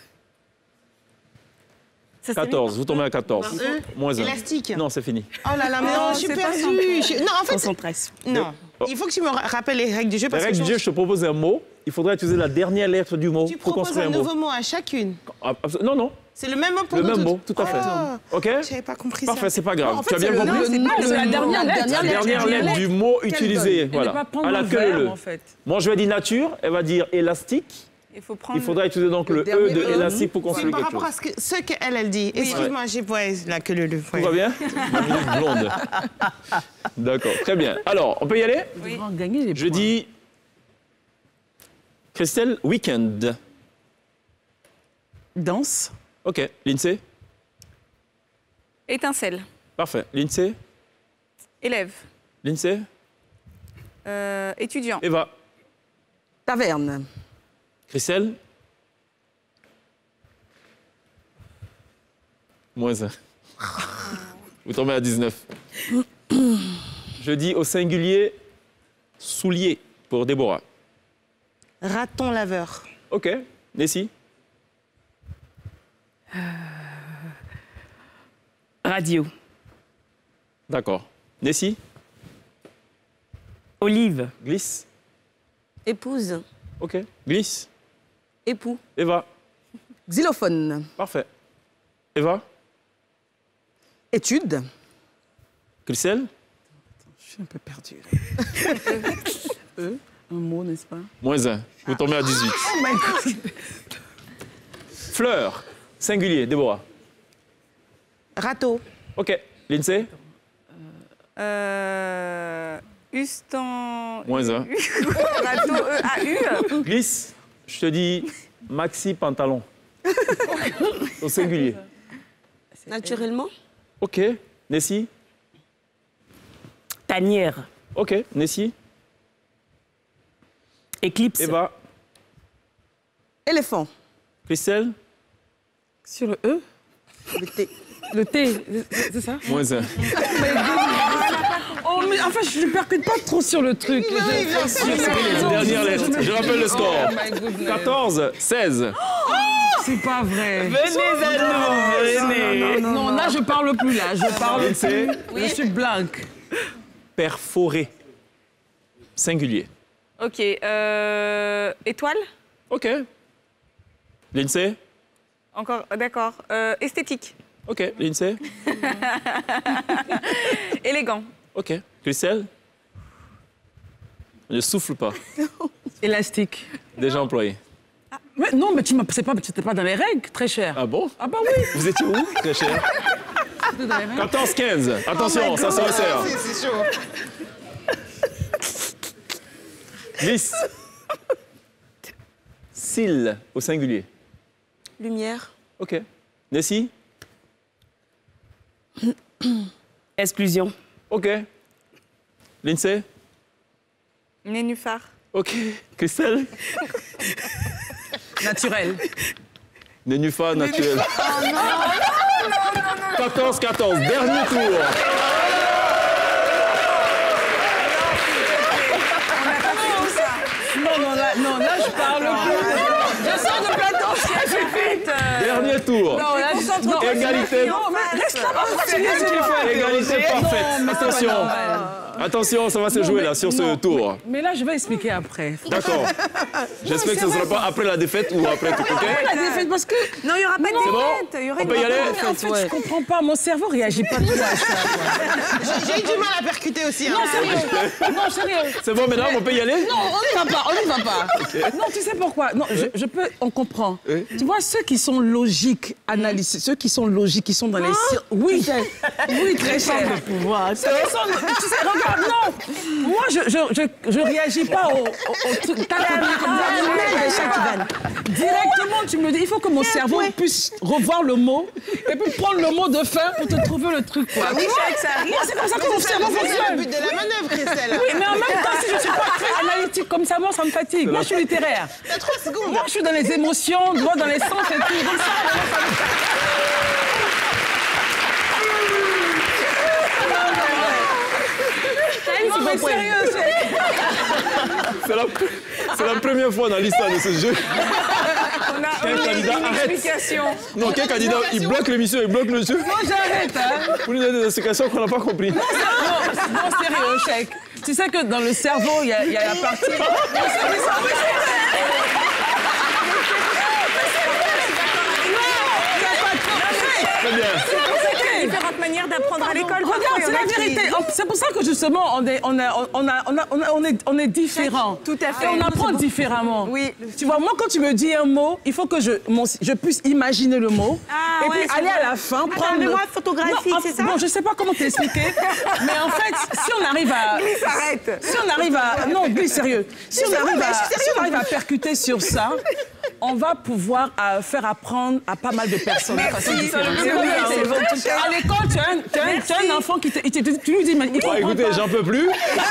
14, vous tombez à 14. Moins 1. Élastique. Non, c'est fini. Oh là là, mais non, je suis perdue. Non, en fait... Concentration. Non. Il faut que tu me rappelles les règles du jeu. Les Parce règles du jeu, je te propose un mot. Il faudra utiliser la dernière lettre du mot Tu pour proposes construire un un mot. nouveau mot à chacune. Non, non. C'est le même mot pour Le nous même toutes. mot, tout à fait. Oh, OK? j'avais pas compris Parfait, ça. c'est pas grave. En fait, Tu as bien c'est compris? c'est la dernière lettre. La dernière lettre du mot utilisé. Elle Voilà. ne va pas prendre À la le queue verbe, leu. en fait. Moi, je vais dire nature. Elle va dire élastique. Il faut prendre... Il faudra utiliser donc le E dernier de E. élastique pour C'est construire par quelque rapport chose. à ce qu'elle dit. Excuse-moi, j'ai la queue le Tout va bien? Ma minute blonde. D'accord, très bien. Alors, on peut y aller? Oui. Gagner les Je points. dis Christelle, week-end. Danse. OK. Lindsay? Étincelle. Parfait. Lindsay? Élève. Lindsay? Étudiant. Eva? Taverne. Christelle? -1. Vous tombez à 19. Je dis au singulier soulier pour Déborah. Raton laveur. OK. Nessie? Radio. D'accord. Nessie? Olive. Glisse? Épouse. OK. Glisse? Époux. Eva? Xylophone. Parfait. Eva? Étude. Christelle? Je suis un peu perdue. Un mot, n'est-ce pas? -1. Vous tombez à 18. Oh my God. Fleur. Singulier. Déborah. Râteau. OK. Lindsay? Ustan... -1. Rateau, E-A-U. Glisse. Je te dis maxi pantalon. Au singulier. Naturellement. OK. Nessie? Tanière. OK. Nessie? Éclipse. Eva? Éléphant. Christelle? Sur le E? Le T. Le T, c'est ça? -1. Oh, mais en fait, je ne percute pas trop sur le truc. Dernière lettre. Je rappelle le score. Oh, my goodness. 14, 16. C'est pas vrai. Venez à nous, venez. Non, là, je parle plus, là. Je parle Lindsay? plus. Je suis blanque. Perforé. Singulier. Ok. Étoile. OK. Lindsay? Encore, d'accord. Esthétique. OK. Lindsay? Élégant. OK. Christelle? Ne souffle pas. Élastique. Déjà employé. Mais non, mais tu n'étais pas dans les règles, très cher. Ah bon? Ah bah oui. Vous étiez où, très cher? 14, 15. Attention, ça se resserre. C'est chaud. Glisse. Cils, au singulier. Lumière. OK. Nessie? Exclusion. OK. Lindsay? Nénuphar. OK. Christelle? Naturel. Nénuphar naturel. 14-14, dernier tour. Non, là, je parle plus. Je sors de plateau. Dernier tour. Non, là, Égalité. Non, mais laisse la Égalité parfaite. Attention. Attention, ça va se jouer là sur ce tour. Mais là, je vais expliquer après. D'accord. J'espère que ce ne sera pas après la défaite ou après tout, OK? La défaite, parce que... Non, il n'y aura pas de C'est bon? défaite. Il y aura On peut y aller? En fait, je comprends pas. Mon cerveau réagit pas trop à ça. J'ai eu du mal à percuter aussi. Hein. Non, sérieux. Non, sérieux. C'est bon, mesdames, on peut y aller? Non, on n'y va pas. Non, tu sais pourquoi? Non, je peux, on comprend. Oui. Tu vois, ceux qui sont logiques, analysés, ceux qui sont logiques, qui sont dans les... Oui, oui, très cher. Ceux qui sont... Tu sais, regarde, non. Moi, je réagis pas au truc. Directement, tu me dis, il faut que mon cerveau puisse revoir le mot et puis prendre le mot de fin pour te trouver le truc. Quoi. Oui, ça arrive. C'est comme ça que mon cerveau C'est le fonctionne. but de la manœuvre, Christelle. Oui, mais en même temps, si je ne suis pas très analytique comme ça, moi, ça me fatigue. Moi, je suis littéraire. T'as 30 secondes. Moi, je suis dans les émotions, dans les sens et tout. Donc ça, non, mais sérieux, C'est la première fois dans l'histoire de ce jeu. On a Quel candidat une arrête. explication. Non, quel candidat, il bloque l'émission, il bloque le jeu. moi, j'arrête. Hein. Vous nous donnez des explications qu'on n'a pas compris. Non, sérieux, chèque. Tu sais que dans le cerveau, il y a la partie... Très bien. Il y a différentes manières d'apprendre à l'école. Regarde, c'est la vérité. C'est pour ça que justement, on est différents. Tout à fait. Et on apprend différemment. Oui. Tu vois, moi, quand tu me dis un mot, il faut que je puisse imaginer le mot. Ah, et ouais, puis aller à la fin, prendre... mémoire photographique, Non, c'est ça? Bon, je sais pas comment t'expliquer. Mais en fait, si on arrive à... Il s'arrête. Si on arrive à... Non, oui, sérieux. Si on arrive à percuter sur ça, on va pouvoir faire apprendre à pas mal de personnes. Merci. À l'école, tu as un enfant qui tu lui dis, mais il comprend écoutez, j'en peux plus. Non,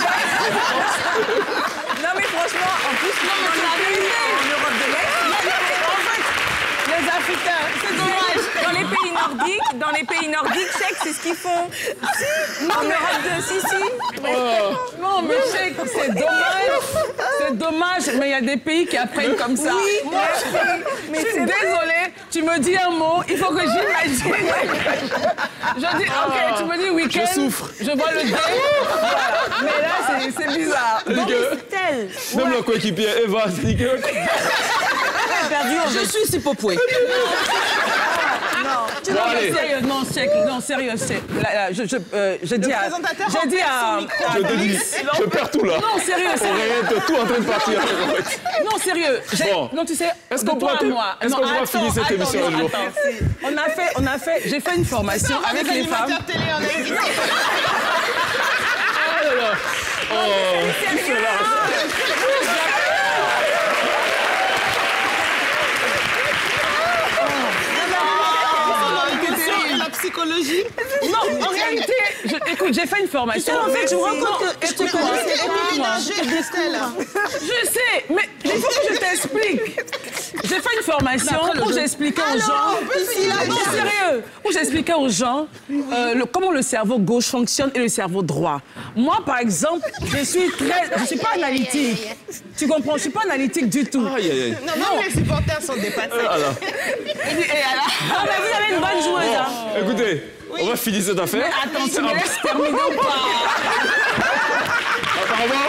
mais franchement, en plus, en Europe de l'Est, les Africains, c'est dommage. Dans les pays nordiques, chèque, c'est ce qu'ils font. En Europe de... Si. Non, mais chèque, c'est dommage. C'est dommage, mais il y a des pays qui apprennent comme ça. Oui, moi, je suis désolée. Tu me dis un mot, il faut que j'imagine. Je dis, OK, tu me dis week-end. Je souffre. Je vois le dé. Voilà. Mais là, c'est bizarre. Donc, même la coéquipière Eva, dit que... Je suis Sipopoué. Non, sérieux, je dis à... Je perds tout là. Non, sérieux, On est tout en train de partir. Non, sérieux. Bon. Non, tu sais, est-ce qu'on pourra finir cette émission un jour? J'ai fait une formation avec les femmes. Psychologie. Non, en réalité, écoute, j'ai fait une formation. En fait, je me rends compte que je te connaissais Je sais, mais il faut que je t'explique. J'ai fait une formation où j'expliquais aux gens... Non, sérieux. Où j'expliquais aux gens comment le cerveau gauche fonctionne et le cerveau droit. Moi, par exemple, je suis pas analytique. Tu comprends? Je suis pas analytique du tout. Non, les supporters sont dépassés. Ah, mais vous avez une bonne joueuse, hein. Écoutez, on va finir cette affaire. Mais attends, tu me laisses terminer ou pas? Apparemment,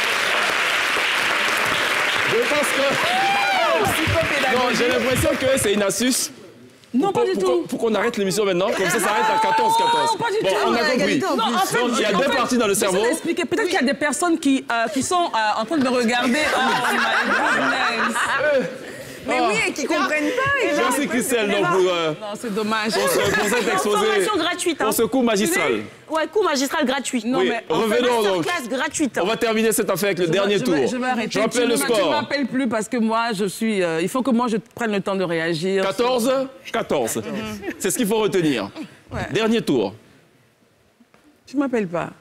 je pense que... Non, j'ai l'impression que c'est une astuce. Non, pas du tout. Pour qu'on arrête l'émission maintenant, comme ça s'arrête à 14-14. Non, pas du tout. Bon, on a compris. Non, en fait, donc, il y a deux parties dans le cerveau. Peut-être qu'il y a des personnes qui sont en train de me regarder. Oh my goodness. Mais oui, et qui comprennent pas. Merci Christelle donc pour non, c'est dommage. Pour cet exposé. Formation gratuite. Pour ce cours magistral. Ouais, cours magistral gratuit. Non, mais revenons donc. Classe gratuite. On va terminer cette affaire avec le dernier tour. Je vais arrêter. Je rappelle le score. Tu ne m'appelles plus parce que moi, je suis... il faut que moi, je prenne le temps de réagir. 14. C'est ce qu'il faut retenir. Ouais. Dernier tour. Tu ne m'appelles pas.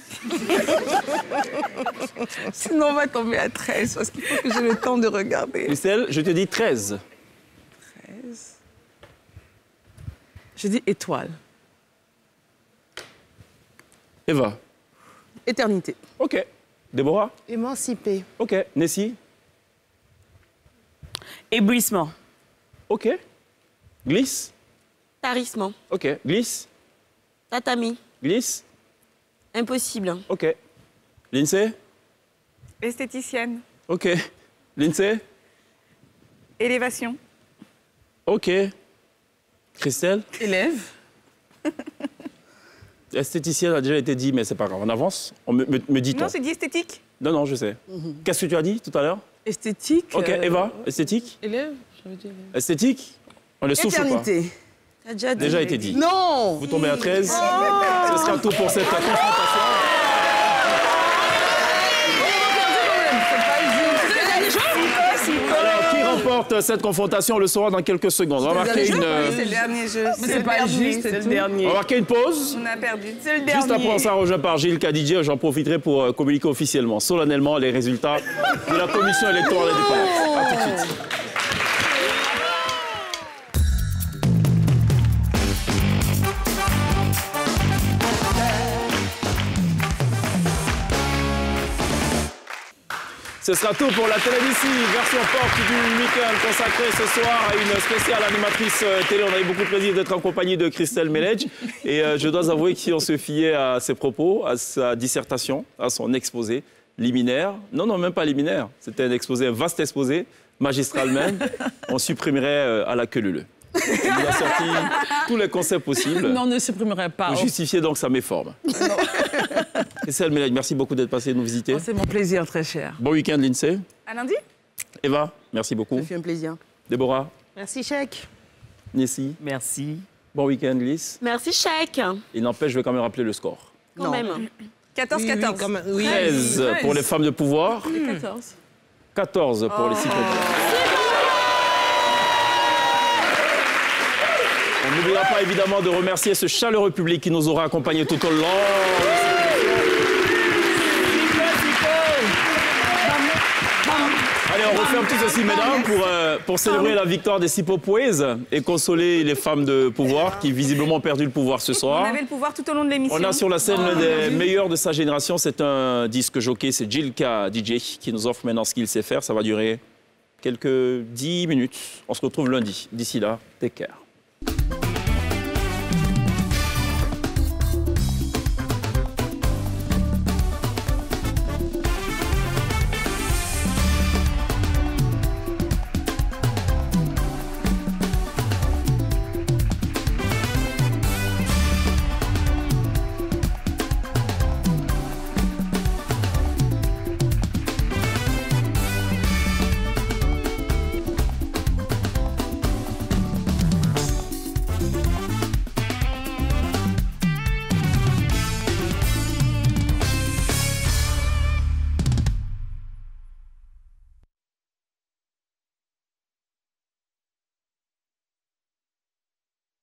Sinon, on va tomber à 13 parce qu'il faut que j'ai le temps de regarder. Christelle, je te dis 13. 13. Je dis étoile. Eva. Éternité. OK. Déborah. Émancipée. OK. Nessie. Éblouissement. OK. Glisse. Tarissement. OK. Glisse. Tatami. Glisse. Impossible. OK. Lindsay. Esthéticienne. OK. Lindsay. Élévation. OK. Christelle. Élève. Esthéticienne a déjà été dit, mais c'est pas grave. On avance. On me dit-on. Non, c'est dit esthétique. Non, je sais. Qu'est-ce que tu as dit tout à l'heure? Esthétique. OK. Eva, esthétique. Élève, je veux dire. Esthétique. On le souffle ou pas? T'as déjà été dit. Non. Vous tombez à 13. Ce sera tout pour cette confrontation. Alors, qui remporte cette confrontation? On le saura dans quelques secondes. On va marquer une... C'est le dernier jeu. C'est pas juste, c'est le dernier. On va marquer une pause. On a perdu. C'est le dernier. Juste après, on sera rejoint par Gilles Kadidji. J'en profiterai pour communiquer officiellement, solennellement, les résultats de la commission électorale indépendante. À tout de suite. Ce sera tout pour la télévision, version forte du week-end consacrée ce soir à une spéciale animatrice télé. On a eu beaucoup de plaisir d'être en compagnie de Christelle Melledge. Et je dois avouer que si on se fiait à ses propos, à sa dissertation, à son exposé liminaire, non, même pas liminaire, c'était un exposé, un vaste exposé, magistral même, on supprimerait à la queue leu. Il a sorti tous les concepts possibles. Non, on ne supprimerait pas. Pour justifier donc sa méforme. Christelle Melledge, merci beaucoup d'être passée nous visiter. C'est mon plaisir, très cher. Bon week-end, Lindsay. À lundi. Eva, merci beaucoup. Ça fait un plaisir. Déborah. Merci, Chèque. Nessie. Merci. Bon week-end, Lys. Merci, Chèque. Il n'empêche, je vais quand même rappeler le score. Quand même. 14-14. Oui, 13 pour les femmes de pouvoir. 14. 14 pour les cyclopes. n'oubliera pas évidemment de remercier ce chaleureux public qui nous aura accompagnés tout au long. Allez, on referme tout ceci, mesdames, pour célébrer la victoire des Sipopouès et consoler les femmes de pouvoir qui visiblement ont perdu le pouvoir ce soir. On avait le pouvoir tout au long de l'émission. On a sur la scène l'un des meilleurs de sa génération. C'est un disque jockey, c'est Jilka DJ qui nous offre maintenant ce qu'il sait faire. Ça va durer quelques 10 minutes. On se retrouve lundi. D'ici là, take care.